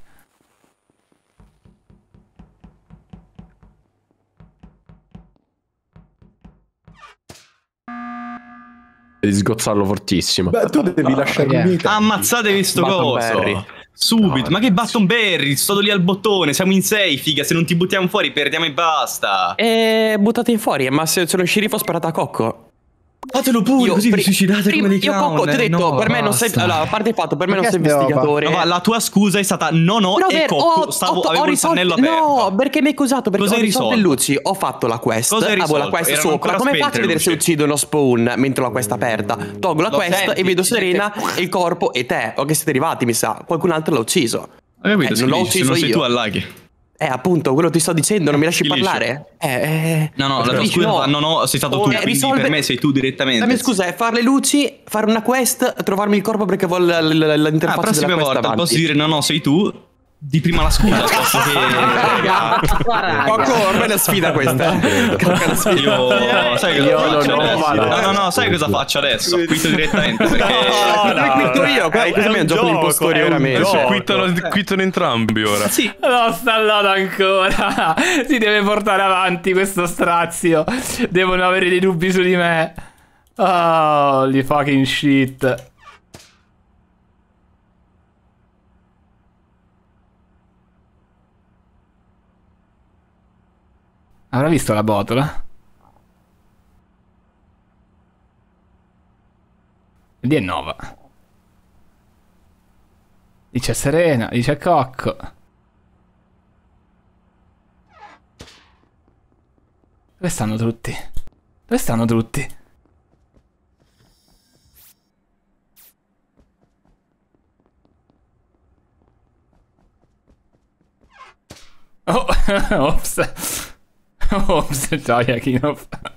Devi sgozzarlo fortissimo. Beh, tu devi lasciarmi vita. Ammazzatevi sto coso. Subito. Ma che Buttonberry? Sto lì al bottone. Siamo in 6, figa. Se non ti buttiamo fuori, perdiamo e basta. Buttate fuori. Ma se lo sceriffo ho sparato a Cocco. Fatelo pure, così vi suicidate come dei clown. Io Cocco ti ho detto, per me non sei. Allora, a parte il fatto, per me non sei investigatore. No, la tua scusa è stata no, e Cocco avevo il pannello aperto. No, perché mi hai accusato? Perché ho risolto le luci, ho fatto la quest, avevo la quest sopra. Come faccio a vedere se uccidono Spawn mentre ho la quest aperta? Tolgo la quest e vedo Serena, il corpo e te. O che siete arrivati, mi sa. Qualcun altro l'ha ucciso. Ho capito, non l'ho ucciso io. Non sei tu allaghi. Appunto, quello ti sto dicendo, non mi lasci parlare? No, la tua scusa, no, sei stato tu, quindi per me sei tu direttamente. Dammi scusa, è fare le luci, fare una quest, trovarmi il corpo perché vuole l'interfaccia della prossima quest volta avanti. Posso dire no, sei tu? Di prima la scusa, posso che... Cocco, ormai è una sfida questa. Sai cosa faccio adesso? Quitto direttamente perché... Quitto io, questo è un gioco di impostori veramente. Quittano entrambi ora. Sì. No, sta là ancora. Si deve portare avanti questo strazio. Devono avere dei dubbi su di me. Holy fucking shit. Avrà visto la botola? Lì è Nova. Lì c'è Serena, lì c'è Cocco. Dove stanno tutti? Dove stanno tutti? Oh, ops. Ops, ciao Iachino.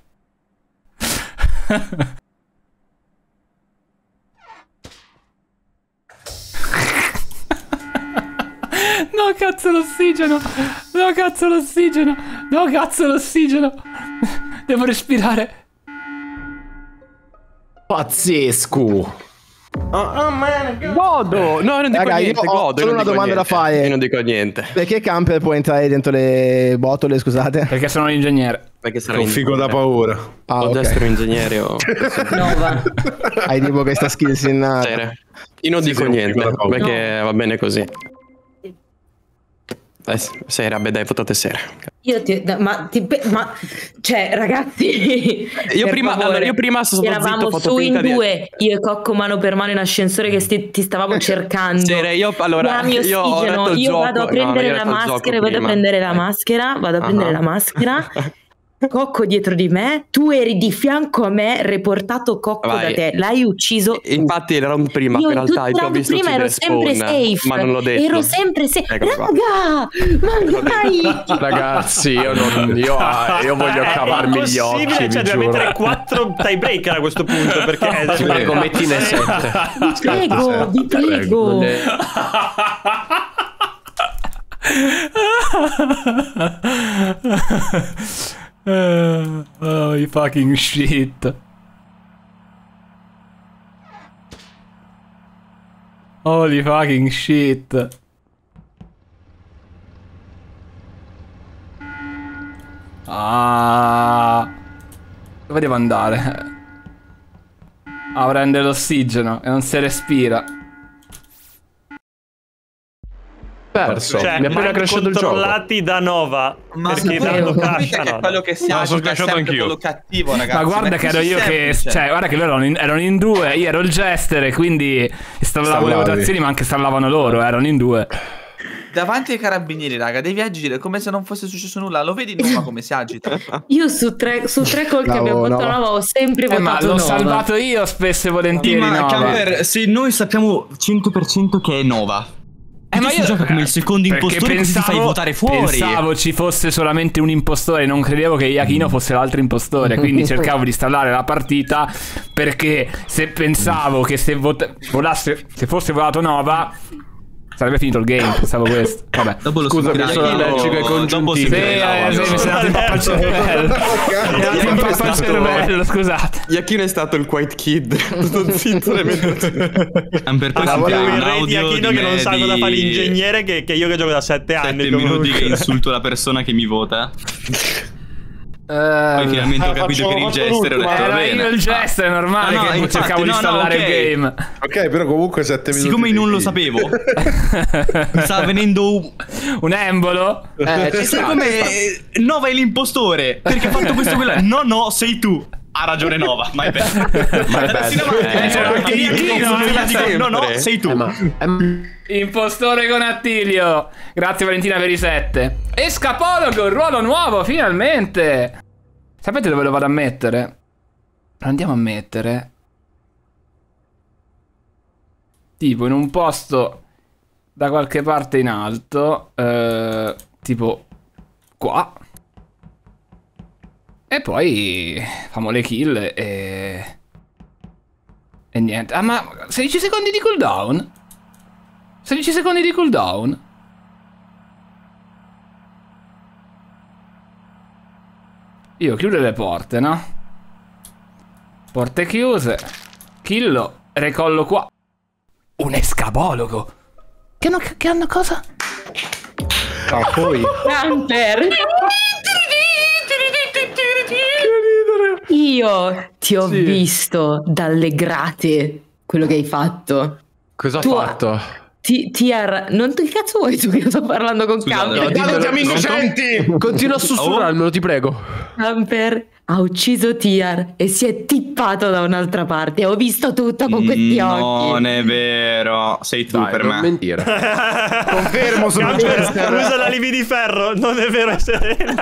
No, cazzo l'ossigeno. No, cazzo l'ossigeno. No, cazzo l'ossigeno. Devo respirare. Pazzesco. Godo! No, non dico niente, godo. Solo una domanda da fare. Io non dico niente. Perché Camper può entrare dentro le botole, scusate? Perché sono un ingegnere. Perché sarà un figo da paura. O destro ingegnere o... Nova. Hai tipo questa skills innata. Io non dico niente, perché va bene così. Sera, beh dai, votate sera. Cioè, ragazzi, io prima sono stato eravamo zitto, su in due, io e Cocco mano per mano in ascensore che ti stavamo cercando. Sera, io vado a prendere la maschera, vado a prendere la maschera. Cocco dietro di me, tu eri di fianco a me, reportato Cocco da te, l'hai ucciso. Infatti era un prima, in realtà ti ho visto prima ero sempre safe, ma non l'ho detto. Ero sempre safe. Raga, ma dai! Ragazzi, io voglio cavarmi gli occhi. Cioè, devo mettere 4 tie breaker a questo punto, perché prego, mettine 7. Vi prego. Holy fucking shit. Holy fucking shit. Dove devo andare? A prendere l'ossigeno e non si respira. Perso. Cioè, mi è appena crashato il gioco. Controllati da Nova. Ma perché tanto crashano. Che quello che si ha sono crashato anch'io. quello cattivo, ragazzi. Ma guarda che ero io che... Cioè, guarda che loro erano in due. Io ero il jester e quindi installavo le votazioni, ma anche installavano loro. Erano in due. Davanti ai carabinieri, raga, devi agire come se non fosse successo nulla. Lo vedi Nova come si agita? Io su tre call che abbiamo fatto Nova ho sempre votato ma l'ho Nova. salvato io spesso e volentieri. Ma Camper, se noi sappiamo 100% che è Nova, ma io gioca come il secondo impostore, così ti fai votare fuori. Pensavo ci fosse solamente un impostore, non credevo che Iachino fosse l'altro impostore, quindi cercavo di installare la partita, perché se pensavo che se fosse votato Nova sarebbe finito il game, pensavo questo. Vabbè. Dopo lo scusa, mi sono allergico ai congiuntivi. Mi sono andato in pappa al cervello. Scusate. Iachino è stato il quiet kid. Tutto zitto. Per questo il re di Iachino che non sa cosa fa l'ingegnere, che io che gioco da 7 anni. 7 minuti che insulto la persona che mi vota. Poi finalmente ho capito che eri il jester. Era io il jester, è normale che infatti, cercavo di installare il game. Ok, però comunque 7 minuti. Siccome io non lo sapevo, mi stava venendo un embolo. Siccome Nova è l'impostore, perché ha fatto questo quella. No, sei tu. Ha ragione Nova, ma è bello. No, sei tu. Impostore con Attilio. Grazie Valentina per i 7. Escapologo, ruolo nuovo, finalmente. Sapete dove lo vado a mettere? Lo andiamo a mettere tipo in un posto da qualche parte in alto, tipo qua. E poi famo le kill e niente. Ah, ma 16 secondi di cooldown? 16 secondi di cooldown? Io chiudo le porte, no? Porte chiuse. Killo. Recollo qua. Un escapologo. Che hanno cosa? Ah, poi Camper. Io ti ho visto dalle grate quello che hai fatto. Cosa ha fatto? TR, non che cazzo vuoi tu che io sto parlando con Camper? Continua a sussurrarmelo, ti prego. Camper ha ucciso TR e si è tippato da un'altra parte. Ho visto tutto con questi occhi. Non è vero, sei tu. Dai, per non me. Mentire. Confermo, sono un jester. Usa la livi di ferro, non è vero, è sereno.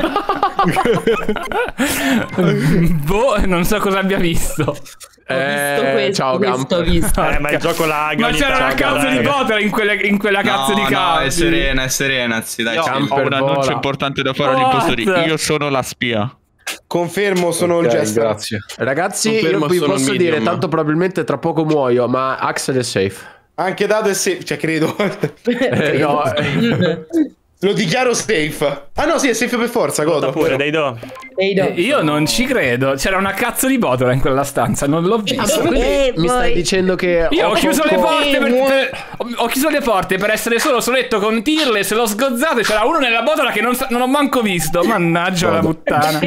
Boh, non so cosa abbia visto. Ciao Gamp. Ma il gioco laga. Ma c'era una cazzo di botola in quella cazzo di campo. No, è serena, sì, dai. Ho un annuncio importante da fare agli impostori. Io sono la spia. Confermo, sono il jester. Grazie. Ragazzi, io vi posso dire, tanto probabilmente tra poco muoio, ma Axel è safe. Anche Dado è safe, cioè credo. No. Lo dichiaro safe. Ah no, sì, è safe per forza, godo. Pure, Deido. Io non ci credo. C'era una cazzo di botola in quella stanza, non l'ho visto. Mi stai dicendo che io ho chiuso le porte ho chiuso le porte per essere soletto con Tirle, se l'ho sgozzato e c'era uno nella botola che non ho manco visto. Mannaggia la puttana.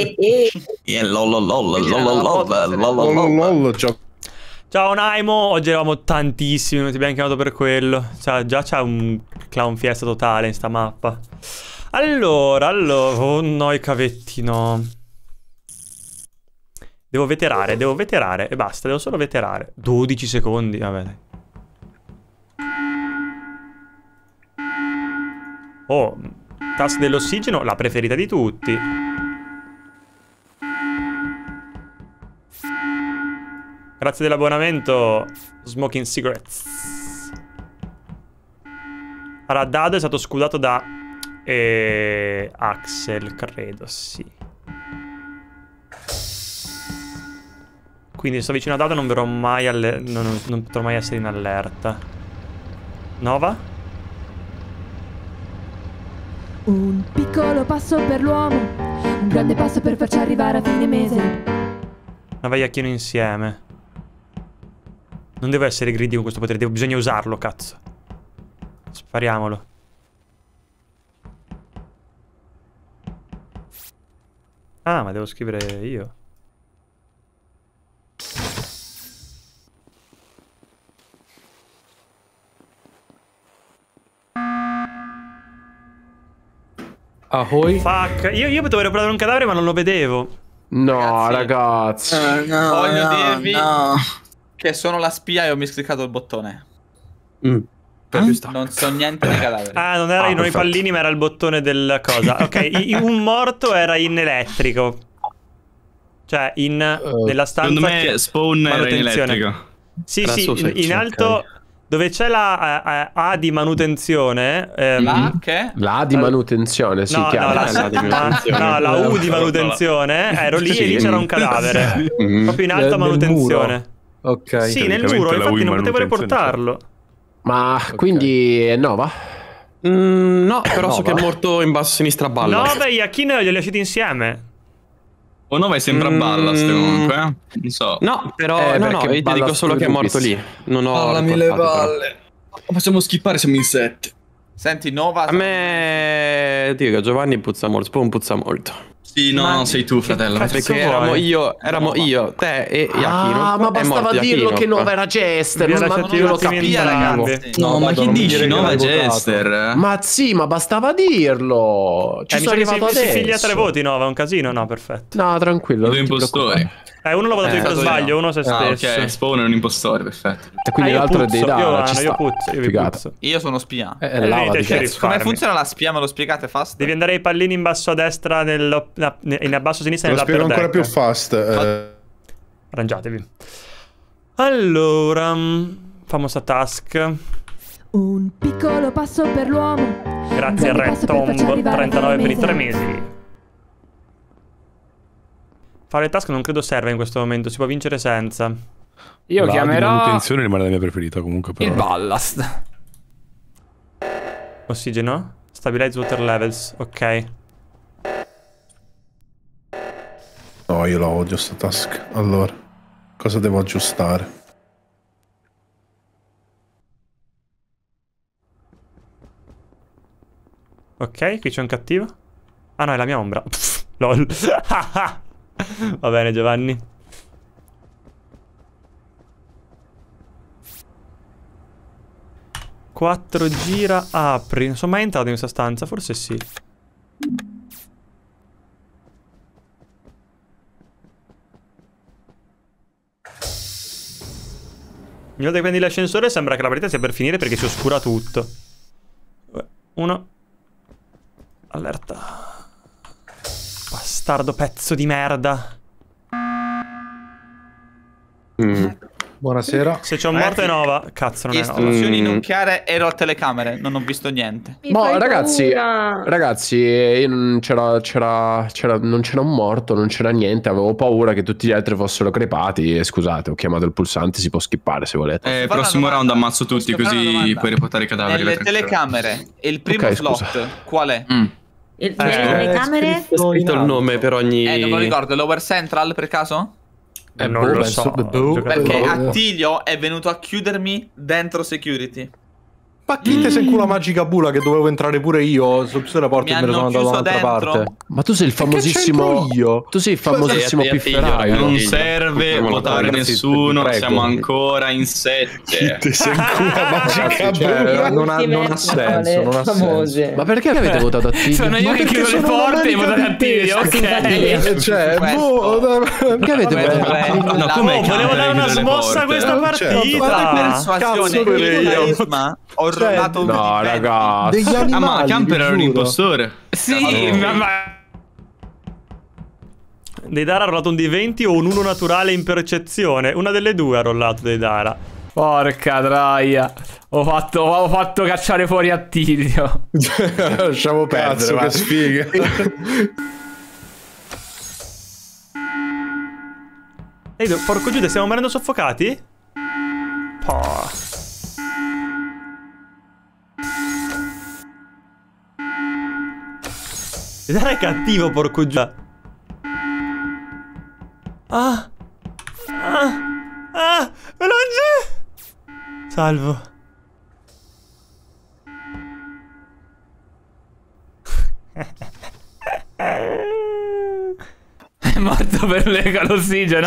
Ciao Naimo, oggi eravamo tantissimi, non ti abbiamo chiamato per quello. Cioè, già c'è un clown fiesta totale in sta mappa. Allora, oh no, i cavetti, no. Devo veterare e basta, devo solo veterare. 12 secondi, vabbè. Oh, task dell'ossigeno, la preferita di tutti. Grazie dell'abbonamento, Smoking Cigarettes. Allora, Dado è stato scudato da Axel, credo, sì. Quindi se sto vicino a Dado non verrò mai non potrò mai essere in allerta. Nova? Un piccolo passo per l'uomo, un grande passo per farci arrivare a fine mese. Nova e Iachino insieme. Non devo essere greedy con questo potere, bisogna usarlo, cazzo. Spariamolo. Ah, ma devo scrivere io. Ahoy. Fuck, io potevo recuperare un cadavere ma non lo vedevo. No, ragazzi. Voglio dirvi che sono la spia e ho miscliccato il bottone. Non so niente dei cadaveri. Ah, non era i pallini ma era il bottone del cosa. Ok, un morto era in elettrico. Cioè nella stanza. Secondo me spawn era in elettrico. Sì, in alto dove c'è la A di manutenzione. La che? La A di manutenzione, sì, chiaro. No, la U di manutenzione. Ero lì e lì c'era un cadavere. Proprio in alto manutenzione. Ok. Sì, nel muro, infatti non potevo riportarlo. Ma quindi è Nova? No, però so che è morto in basso a sinistra a balla. No, beh, Iachino li ho lasciati insieme. O Nova è sempre a Ballast comunque, non so. No, però no, io ti dico solo che è morto lì. Non ho Parlami le palle. Possiamo skippare, siamo in 7. Senti, Nova. A me dico Giovanni puzza molto, Spawn puzza molto. Sì, no, sei tu, fratello. Perché eramo io, te e Iachino. Ah, ma bastava dirlo che Nova era Jester. Ma non lo capiva, ragazzi. No, ma che dici? Nova Jester? Ma sì, ma bastava dirlo. Ci sono arrivato adesso. Si figlia 3 voti, Nova, è un casino? No, perfetto. No, tranquillo. Due impostori. Uno l'ho votato per sbaglio, uno se stesso. Ok, Spawn è un impostore, perfetto. E quindi l'altro è dei dati. Io puzzo. Io sono spia. Come funziona la spia? Me lo spiegate fast? Devi andare ai pallini in basso a destra, in basso a sinistra e nella spiego ancora più fast. Arrangiatevi. Allora, famosa task. Un piccolo passo per l'uomo. Grazie a Red Tomb 39 per i 3 mesi. Fare task non credo serva in questo momento, si può vincere senza. Io chiamerò... La manutenzione rimane la mia preferita comunque però. Il ballast. Ossigeno? Stabilize water levels, ok. No, io la odio sta task. Allora, cosa devo aggiustare? Ok, qui c'è un cattivo. Ah no, è la mia ombra. Lol. Va bene, Giovanni. Quattro gira, apri. Non sono mai entrato in questa stanza, forse sì. Ogni volta che prendi l'ascensore sembra che la partita sia per finire perché si oscura tutto. Uno. Allerta. Bastardo pezzo di merda. Buonasera. Se c'è un morto è Nova. Cazzo, non è Nova. Istruzioni non chiare, ero a telecamere, non ho visto niente. No, ragazzi, non c'era un morto, non c'era niente. Avevo paura che tutti gli altri fossero crepati. E scusate, ho chiamato il pulsante, si può skippare se volete. Prossimo round ammazzo tutti, così puoi riportare i cadaveri. Nelle telecamere, il primo slot, qual è? Le telecamere? Ho scritto il nome per ogni... non me lo ricordo, Lower Central per caso? Non lo so. Perché Attilio è venuto a chiudermi dentro security. Ma chi te sei in culo magica bula che dovevo entrare pure io? Sono chiuso la porta e me ne sono andato dall'altra parte. Ma tu sei il famosissimo. Io? Tu sei il famosissimo pifferaio. Non serve votare nessuno. Siamo ancora in 7. Ti sei in culo magica bula. Non ha senso. Non ha senso. Ma perché avete votato Attilio? Sono io che chiudo le porte e votate Attilio. Ok. Cioè, perché avete votato? No, volevo dare una smossa a questa partita. Cazzo pure io. Ho rollato un no, ragazzi. Ma Camper era un impostore. Sì, ma Deidara ha rollato un D20 o un 1 naturale in percezione. Una delle due ha rollato Deidara. porca troia. Ho fatto cacciare fuori Attilio. Lasciamo perdere. Che sfiga. Ehi, porco Giuda, stiamo morendo soffocati? Deidara è cattivo, porco Giuda. Veloce! Salvo. È morto per l'ossigeno.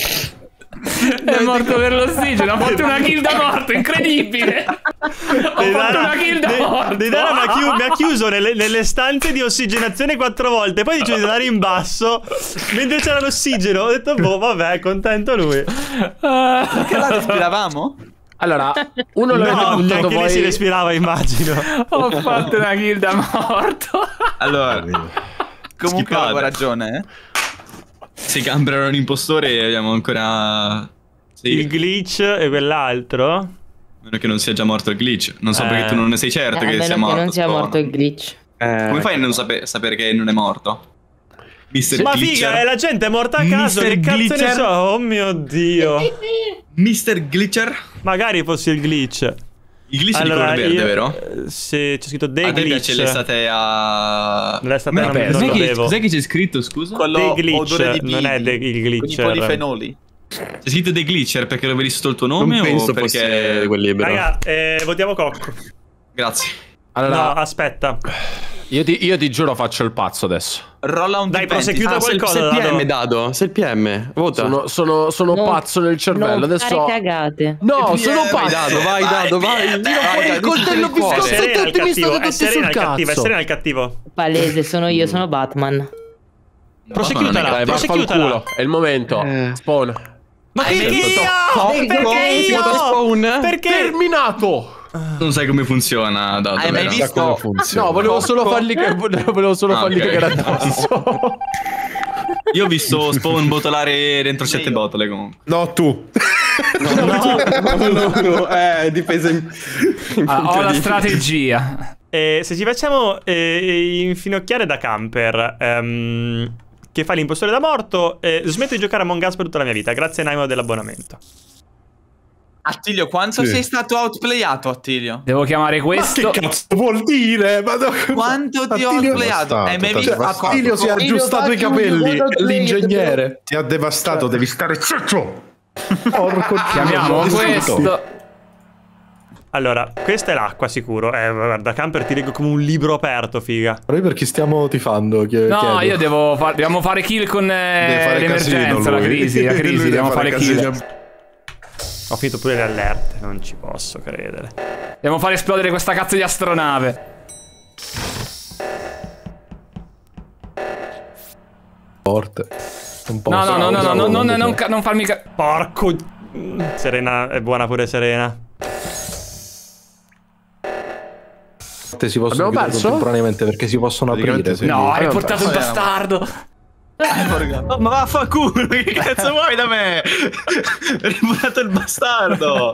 È morto per l'ossigeno. Ha fatto una kill da morto, incredibile. Ho fatto una kill da morto. Deidara mi ha chiuso nelle stanze di ossigenazione 4 volte. Poi dice di andare in basso mentre c'era l'ossigeno. Ho detto, boh, vabbè, contento lui. Perché la respiravamo? Allora, uno l'avete buttato voi. Si respirava, immagino. Ho fatto una kill da morto. Allora, comunque avevo ragione, Se Camper era un impostore, abbiamo ancora... Il glitch e quell'altro. A meno che non sia già morto il glitch. Non so perché tu non ne sei certo che sia morto. Che non sia morto il glitch. Come fai a non sapere che non è morto? Ma figa, la gente è morta a caso. Che cazzo ne so? Oh mio Dio. Mr. Glitcher? Magari fosse il glitch. Il glitch di colore verde, vero? Sì, c'è scritto The Glitch. A te piace l'estate a... L'estate non lo sapevo. Cos'è che c'è scritto, scusa? The Glitch, non è il Glitcher. Con i polifenoli. C'è scritto The Glitcher perché lo vedi sotto il tuo nome non penso o perché... quel libro. Raga, votiamo Cocco. Grazie. Allora, no, aspetta. Io ti giuro faccio il pazzo adesso. Rolla un dai, proseguita qualcosa. Se il PM Dado, se il PM vota. Sono pazzo nel cervello. Adesso cagate. No, sono pazzo. Vai Dado, vai. Tira fuori il coltello viscoso e tutti mi state tutti sul cazzo. È Serena il cattivo. Palese, sono io, sono Batman. Proseguitala. È il momento. Spawn. Ma che io? Perché? Terminato. Non sai come funziona, Dato. Hai mai visto? No, volevo solo fargli cagare addosso. Io ho visto Spawn botolare dentro 7 botole comunque. No, tu. No. Difesa in ho la strategia. Se ci facciamo infinocchiare da Camper, che fa l'impostore da morto, smetto di giocare a Among Us per tutta la mia vita. Grazie Naimo dell'abbonamento. Attilio, quanto sei stato outplayato, Attilio? Devo chiamare questo. Ma che cazzo vuol dire? Quanto ti ho outplayato? Hai mai visto? Attilio si è aggiustato i capelli. L'ingegnere ti ha devastato, devi stare zitto. Chiamiamo questo. Allora, questa è l'acqua sicuro. Guarda, Camper ti leggo come un libro aperto, figa. Noi per chi stiamo tifando? No, io dobbiamo fare kill con l'emergenza, la crisi, dobbiamo fare kill. Ho finito pure le allerte, non ci posso credere. Dobbiamo fare esplodere questa cazzo di astronave. Forte. Non farmi porco. Serena è buona pure Serena. Si possono chiudere contemporaneamente perché si possono aprire. No, hai portato il bastardo. Ma vaffanculo, che cazzo vuoi da me? Hai riportato il bastardo.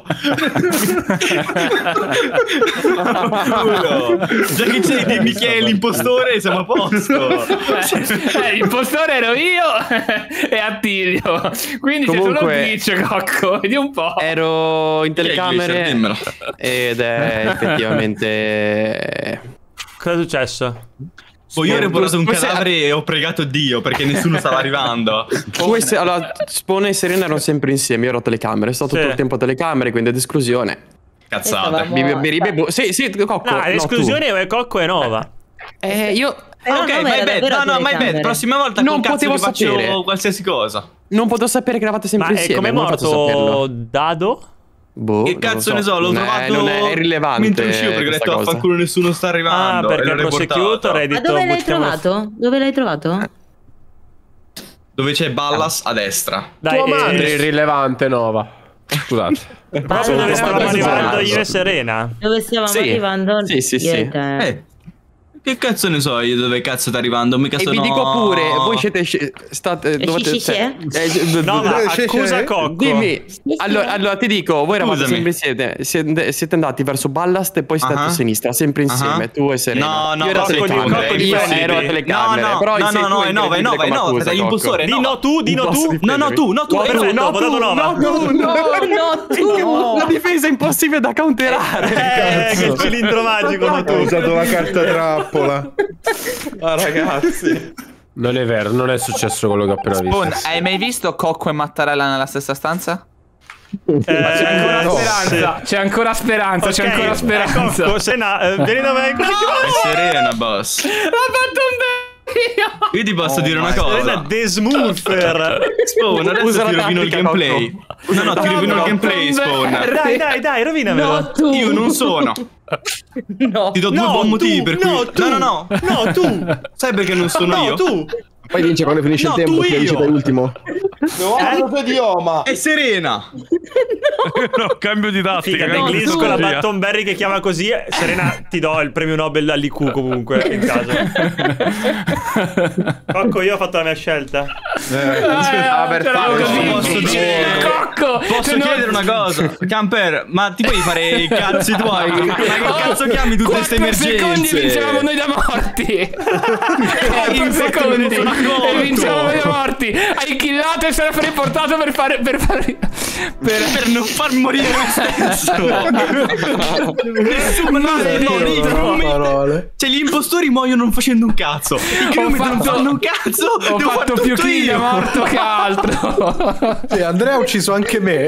Già che c'è dimmi chi è l'impostore, siamo a posto. L'impostore ero io e Attilio. Quindi Comunque, c'è solo Glitch, Cocco. Vedi un po'. Ero in telecamere ed è effettivamente... Cosa è successo? Poi io ho riportato un cadavere e ho pregato Dio perché nessuno stava arrivando. Allora, Spawn e Serena erano sempre insieme, io ero a telecamere, è stato tutto il tempo a telecamere, quindi ad esclusione. Cazzate. Sì, Cocco. No, l'esclusione è Cocco e Nova. Io... Ok, my bad. No, my bad. Prossima volta non col cazzo potevo vi faccio sapere qualsiasi cosa. Non potevo sapere che eravate sempre insieme. Ma come è morto Dado? Boh, che cazzo ne so, l'ho trovato. Non è irrilevante. Mentre uscivo perché ho detto affanculo nessuno sta arrivando. Ah, perché il prosecutor hai detto. Ma dove l'hai trovato? Dove l'hai trovato? Dove c'è Ballas a destra. Dai, tua madre è irrilevante, Nova. Scusate. Proprio dove stavamo arrivando io e Serena. Dove stavamo arrivando? Sì. Che cazzo ne so io dove cazzo sta arrivando? Mica E sono... vi dico pure, voi state... No, ma accusa Cocco. Dimmi, allora ti dico, voi eravate sempre insieme, siete andati verso Ballast e poi siete andati a sinistra, sempre insieme, tu e Serena. No, io ero a telecamere, io ero a telecamere. No, è Nova, sei l'impostore. No, tu. No, tu. La difesa è impossibile da counterare. Che cilindro magico. Ho usato la carta trappola. Ma ragazzi, non è vero, non è successo quello che ho appena visto. Spawn, hai mai visto Cocco e Mattarella nella stessa stanza? C'è ancora speranza. C'è ancora speranza. C'è ancora speranza. Cocco, vieni da me. È Serena, boss. L'ha fatto un io ti posso dire una cosa. Serena desmurfer. Spawn, adesso ti rovino il gameplay. No, ti rovino il gameplay, Spawn. Dai, rovinamelo. Io non sono. No. Ti do due buoni motivi per cui... No, tu. Sai perché non sono io? Tu. Poi vince quando finisce il tempo, che vince per ultimo. No, tuo idioma. È Serena. No, cambio di tattica. Figa, Glitch con la Battonberry che chiama così. Serena, ti do il premio Nobel all'IQ comunque, in caso. Cocco, io ho fatto la mia scelta. Posso chiedere una cosa? Camper, ma ti puoi fare i cazzi tuoi? Ma che cazzo chiami tutte queste emergenze? 4 secondi vincevamo noi da morti. 4 secondi e vincevamo noi da morti. Hai killato e se l'ha riportato per non farmi morire lo stesso. Nessuno parole. Cioè gli impostori muoiono non facendo un cazzo. I criminali non fanno un cazzo. Ho fatto più kill a morto che altro. Sì, Andrea ha ucciso anche me.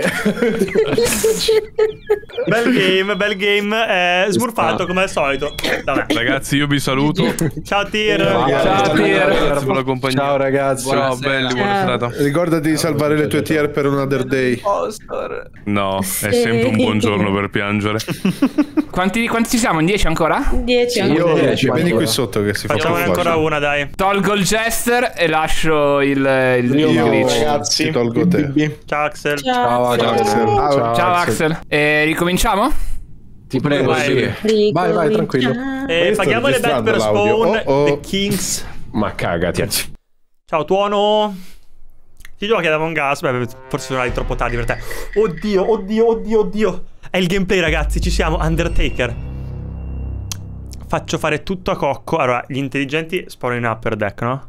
Bel game. Smurfato come al solito. Vabbè. Ragazzi, io vi saluto. Ciao Tier. Ciao Tier. Buona compagnia. Ciao ragazzi. Ciao belli, buona serata. Ricordati di salvare le tue tier per un other day. No, è sempre un buon giorno per piangere. Quanti ci siamo? In 10 ancora? 10 Io 10. Vieni qui sotto che si fa. Facciamone ancora una, dai. Tolgo il Jester e lascio il glitch. Ragazzi, ti tolgo te. Ciao Axel. Ciao Axel. Ciao Axel. Ricominciamo? Ti prego, sì. Vai, tranquillo. Paghiamo le bet per Spawn. The Kings. Ma cagati. Ciao Tuono. Ti giochi ad Among Us? Beh, forse sono troppo tardi per te. Oddio. È il gameplay, ragazzi, ci siamo. Undertaker. Faccio fare tutto a Cocco. Allora, gli intelligenti spawnano in upper deck, no?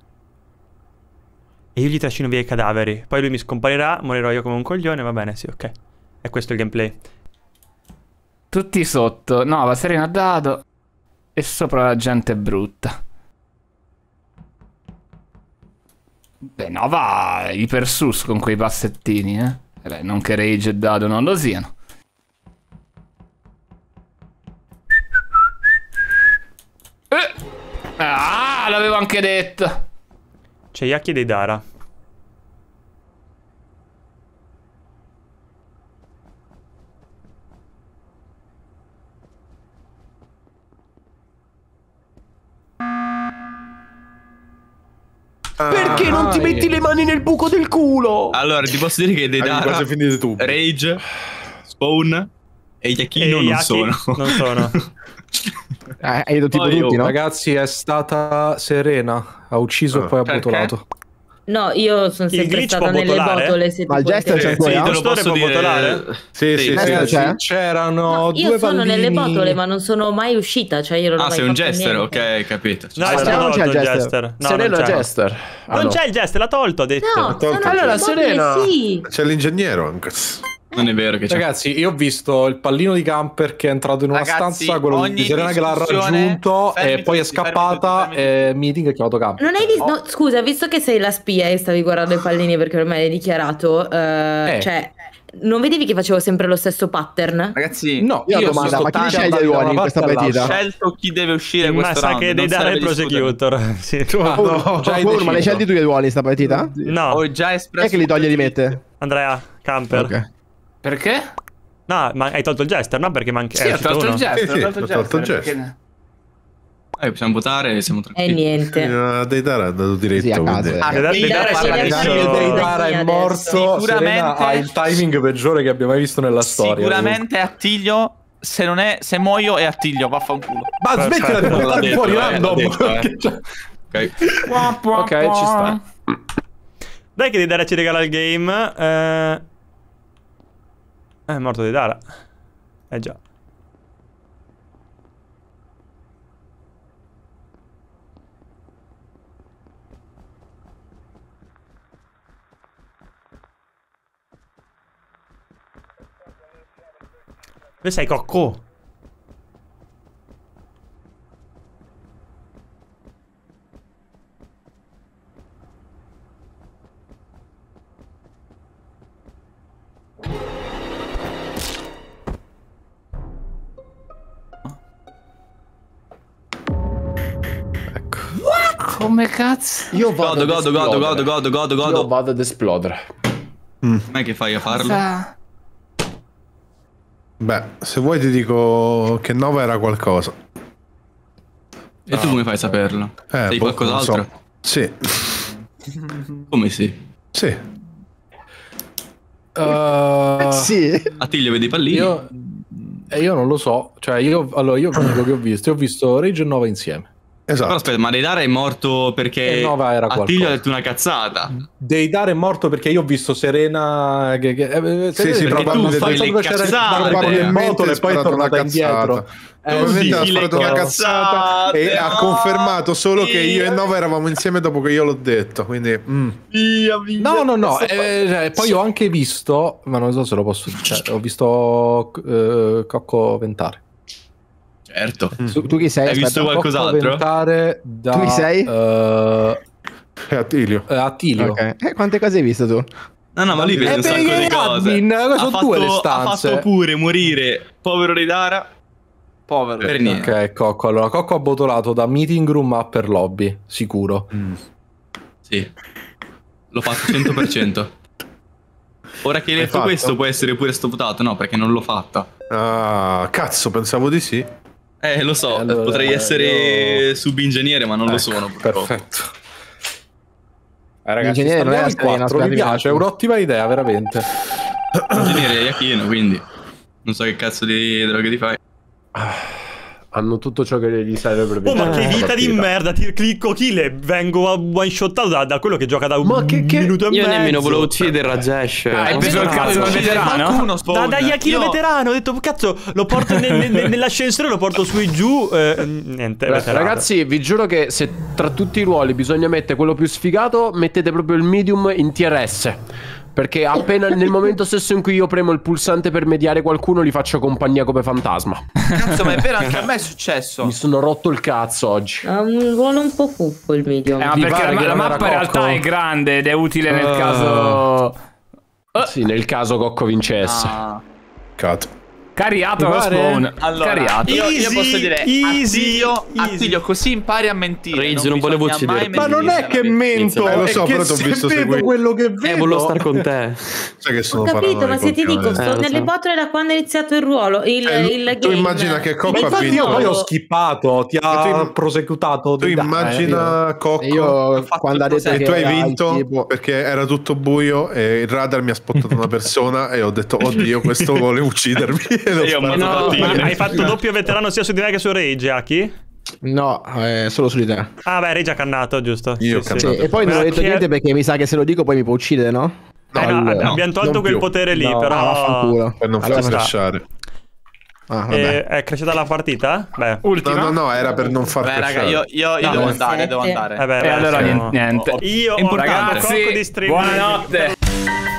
E io gli trascino via i cadaveri. Poi lui mi scomparirà, morirò io come un coglione. Va bene, sì, ok. E questo è il gameplay. Tutti sotto. No, va Serena dado. E sopra la gente brutta. Beh, no, va iper sus con quei passettini, Beh, non che Rage e Dado non lo siano. L'avevo anche detto. C'è Yaki dei Dara. Perché non ti metti le mani nel buco del culo? Allora, ti posso dire che dei Dara, Rage, Spawn e Yakino non sono. Non sono. Hai detto tipo tutti, no? Ragazzi, è stata Serena. Ha ucciso e poi ha bottolato. No, io sono sempre stata nelle botole. Ma il Jester c'è ancora? Sì, te lo posso dire. Sì. C'erano due io sono pallini. nelle botole, ma non sono mai uscita. Cioè, io non ho mai sei un fatto Jester, niente. ok, capito. No, non c'è il Jester. Serena Jester. Non c'è il Jester, l'ha tolto, ha detto. No, sono allora, Serena. sì. C'è l'ingegnere anche. Non è vero che c'è. Ragazzi, io ho visto il pallino di camper che è entrato in una stanza, quello di Serena che l'ha raggiunto e poi è scappata e Meeting è chiamato camper. Non hai visto? No, scusa, visto che sei la spia e stavi guardando i pallini perché ormai l'hai dichiarato, cioè, non vedevi che facevo sempre lo stesso pattern? Ragazzi, no, io domanda, ma chi sceglie i ruoli in questa partita? Ho scelto chi deve uscire questo ma sa round. che devi dare il prosecutor. Sì. Ma l'hai scelti tu i ruoli in sta partita? No. Ho già espresso. Chi è che li toglie di mette? Andrea, camper. Ok. Perché? No, ma hai tolto il Jester, no? Perché manca. Sì, ho tolto il Jester. Sì, ho tolto il Jester. Possiamo votare e siamo tranquilli. E niente. Deidara è andato diretto. Sì, a casa. Deidara è morto. Serena ha il timing peggiore che abbia mai visto nella storia. Sicuramente Attilio. Se muoio è Attilio, vaffanculo. Ma smettila di portarmi fuori random. Ok, ci sta. Dai che Deidara ci regala il game. È morto Deidara. Già. Dove sei, Cocco? Come cazzo? Io vado godo. Io vado ad esplodere. Ma che fai a farlo? Beh, se vuoi ti dico che 9 era qualcosa. E tu come fai a saperlo? Sei qualcos'altro? So. Sì. Come sì? Sì. Sì. Attilio, vedi i pallini? Io non lo so. Cioè, io dico che ho visto Rage e Nova insieme. Esatto. Però aspetta, ma Deidara è morto perché Attilio ha detto una cazzata. Deidara è morto perché io ho visto Serena sì, probabilmente c'era in moto e poi è tornata indietro. Probabilmente ha sparato una cazzata e ha confermato solo che io e Nova eravamo insieme dopo che io l'ho detto. Quindi no. Poi ho anche visto, ma non so se lo posso dire, ho visto Cocco ventare. Certo. Tu chi sei? Hai visto qualcos'altro? Tu chi sei? Attilio. Okay. Quante cose hai visto tu? No, ma lui vede un sacco di cose. Ha fatto pure morire povero Deidara. Povero. Per niente. Ok, Cocco. Allora, Cocco ha botolato da meeting room a per lobby, sicuro. Sì. L'ho fatto 100%. Ora che hai detto questo può essere pure votato. No, perché non l'ho fatta. Ah, cazzo, pensavo di sì. Lo so, allora, potrei essere subingegnere, ma non lo sono. Perfetto. Ragazzi, l'ingegnere non è la 4, mi piace, è un'ottima idea, veramente. L'ingegnere è Iachino, quindi non so che cazzo di droga ti fai. Hanno tutto ciò che gli serve per vincere. Ma che vita di merda, ti clicco kill e vengo one shottato da quello che gioca da un minuto e mezzo. Io nemmeno volevo uccidere Rajesh. Hai preso il cazzo da veterano? Da Iachino veterano, ho detto cazzo, lo porto nell'ascensore, lo porto su e giù. Niente, ragazzi, vi giuro che se tra tutti i ruoli bisogna mettere quello più sfigato, mettete proprio il medium in TRS. Perché appena nel momento stesso in cui io premo il pulsante per mediare qualcuno, li faccio compagnia come fantasma. Cazzo, ma è vero, anche a me è successo. Mi sono rotto il cazzo oggi. Vuole un po' cuffo il medium. Ma perché la mappa in realtà è grande ed è utile nel caso. Sì, nel caso Cocco vincesse. Cariato lo spawn. Allora, Cariato. Io posso dire Attilio, così impari a mentire. Rage, non volevo uccidere. Ma non è che mento, lo so, è però che ti ho visto vedo quello che vedo. Volevo star con te. Sai che sono Ho capito, ma se ti dico, sto nelle botole da quando è iniziato il ruolo. Il game. Tu immagina che Cocco ha vinto. Io poi ho skippato, ti ha prosecutato. Tu immagina Cocco. Io quando ha detto che che tu hai vinto perché era tutto buio e il radar mi ha spottato una persona e ho detto oddio, questo vuole uccidermi. Ma hai fatto doppio veterano sia su di me che su Rage, Aki? No, solo su di te. Ah, beh, eri già cannato, giusto? Io ho cannato. Sì, e poi non ho detto niente perché mi sa che se lo dico poi mi può uccidere, no? No, allora, abbiamo tolto quel potere lì, però. Vaffanculo. Per non farti crashare. È cresciuta la partita? Beh, ultima. No, era per non far crashare. Raga, io devo andare, devo andare. Allora niente. Io ho ragazzi, di streaming. buonanotte.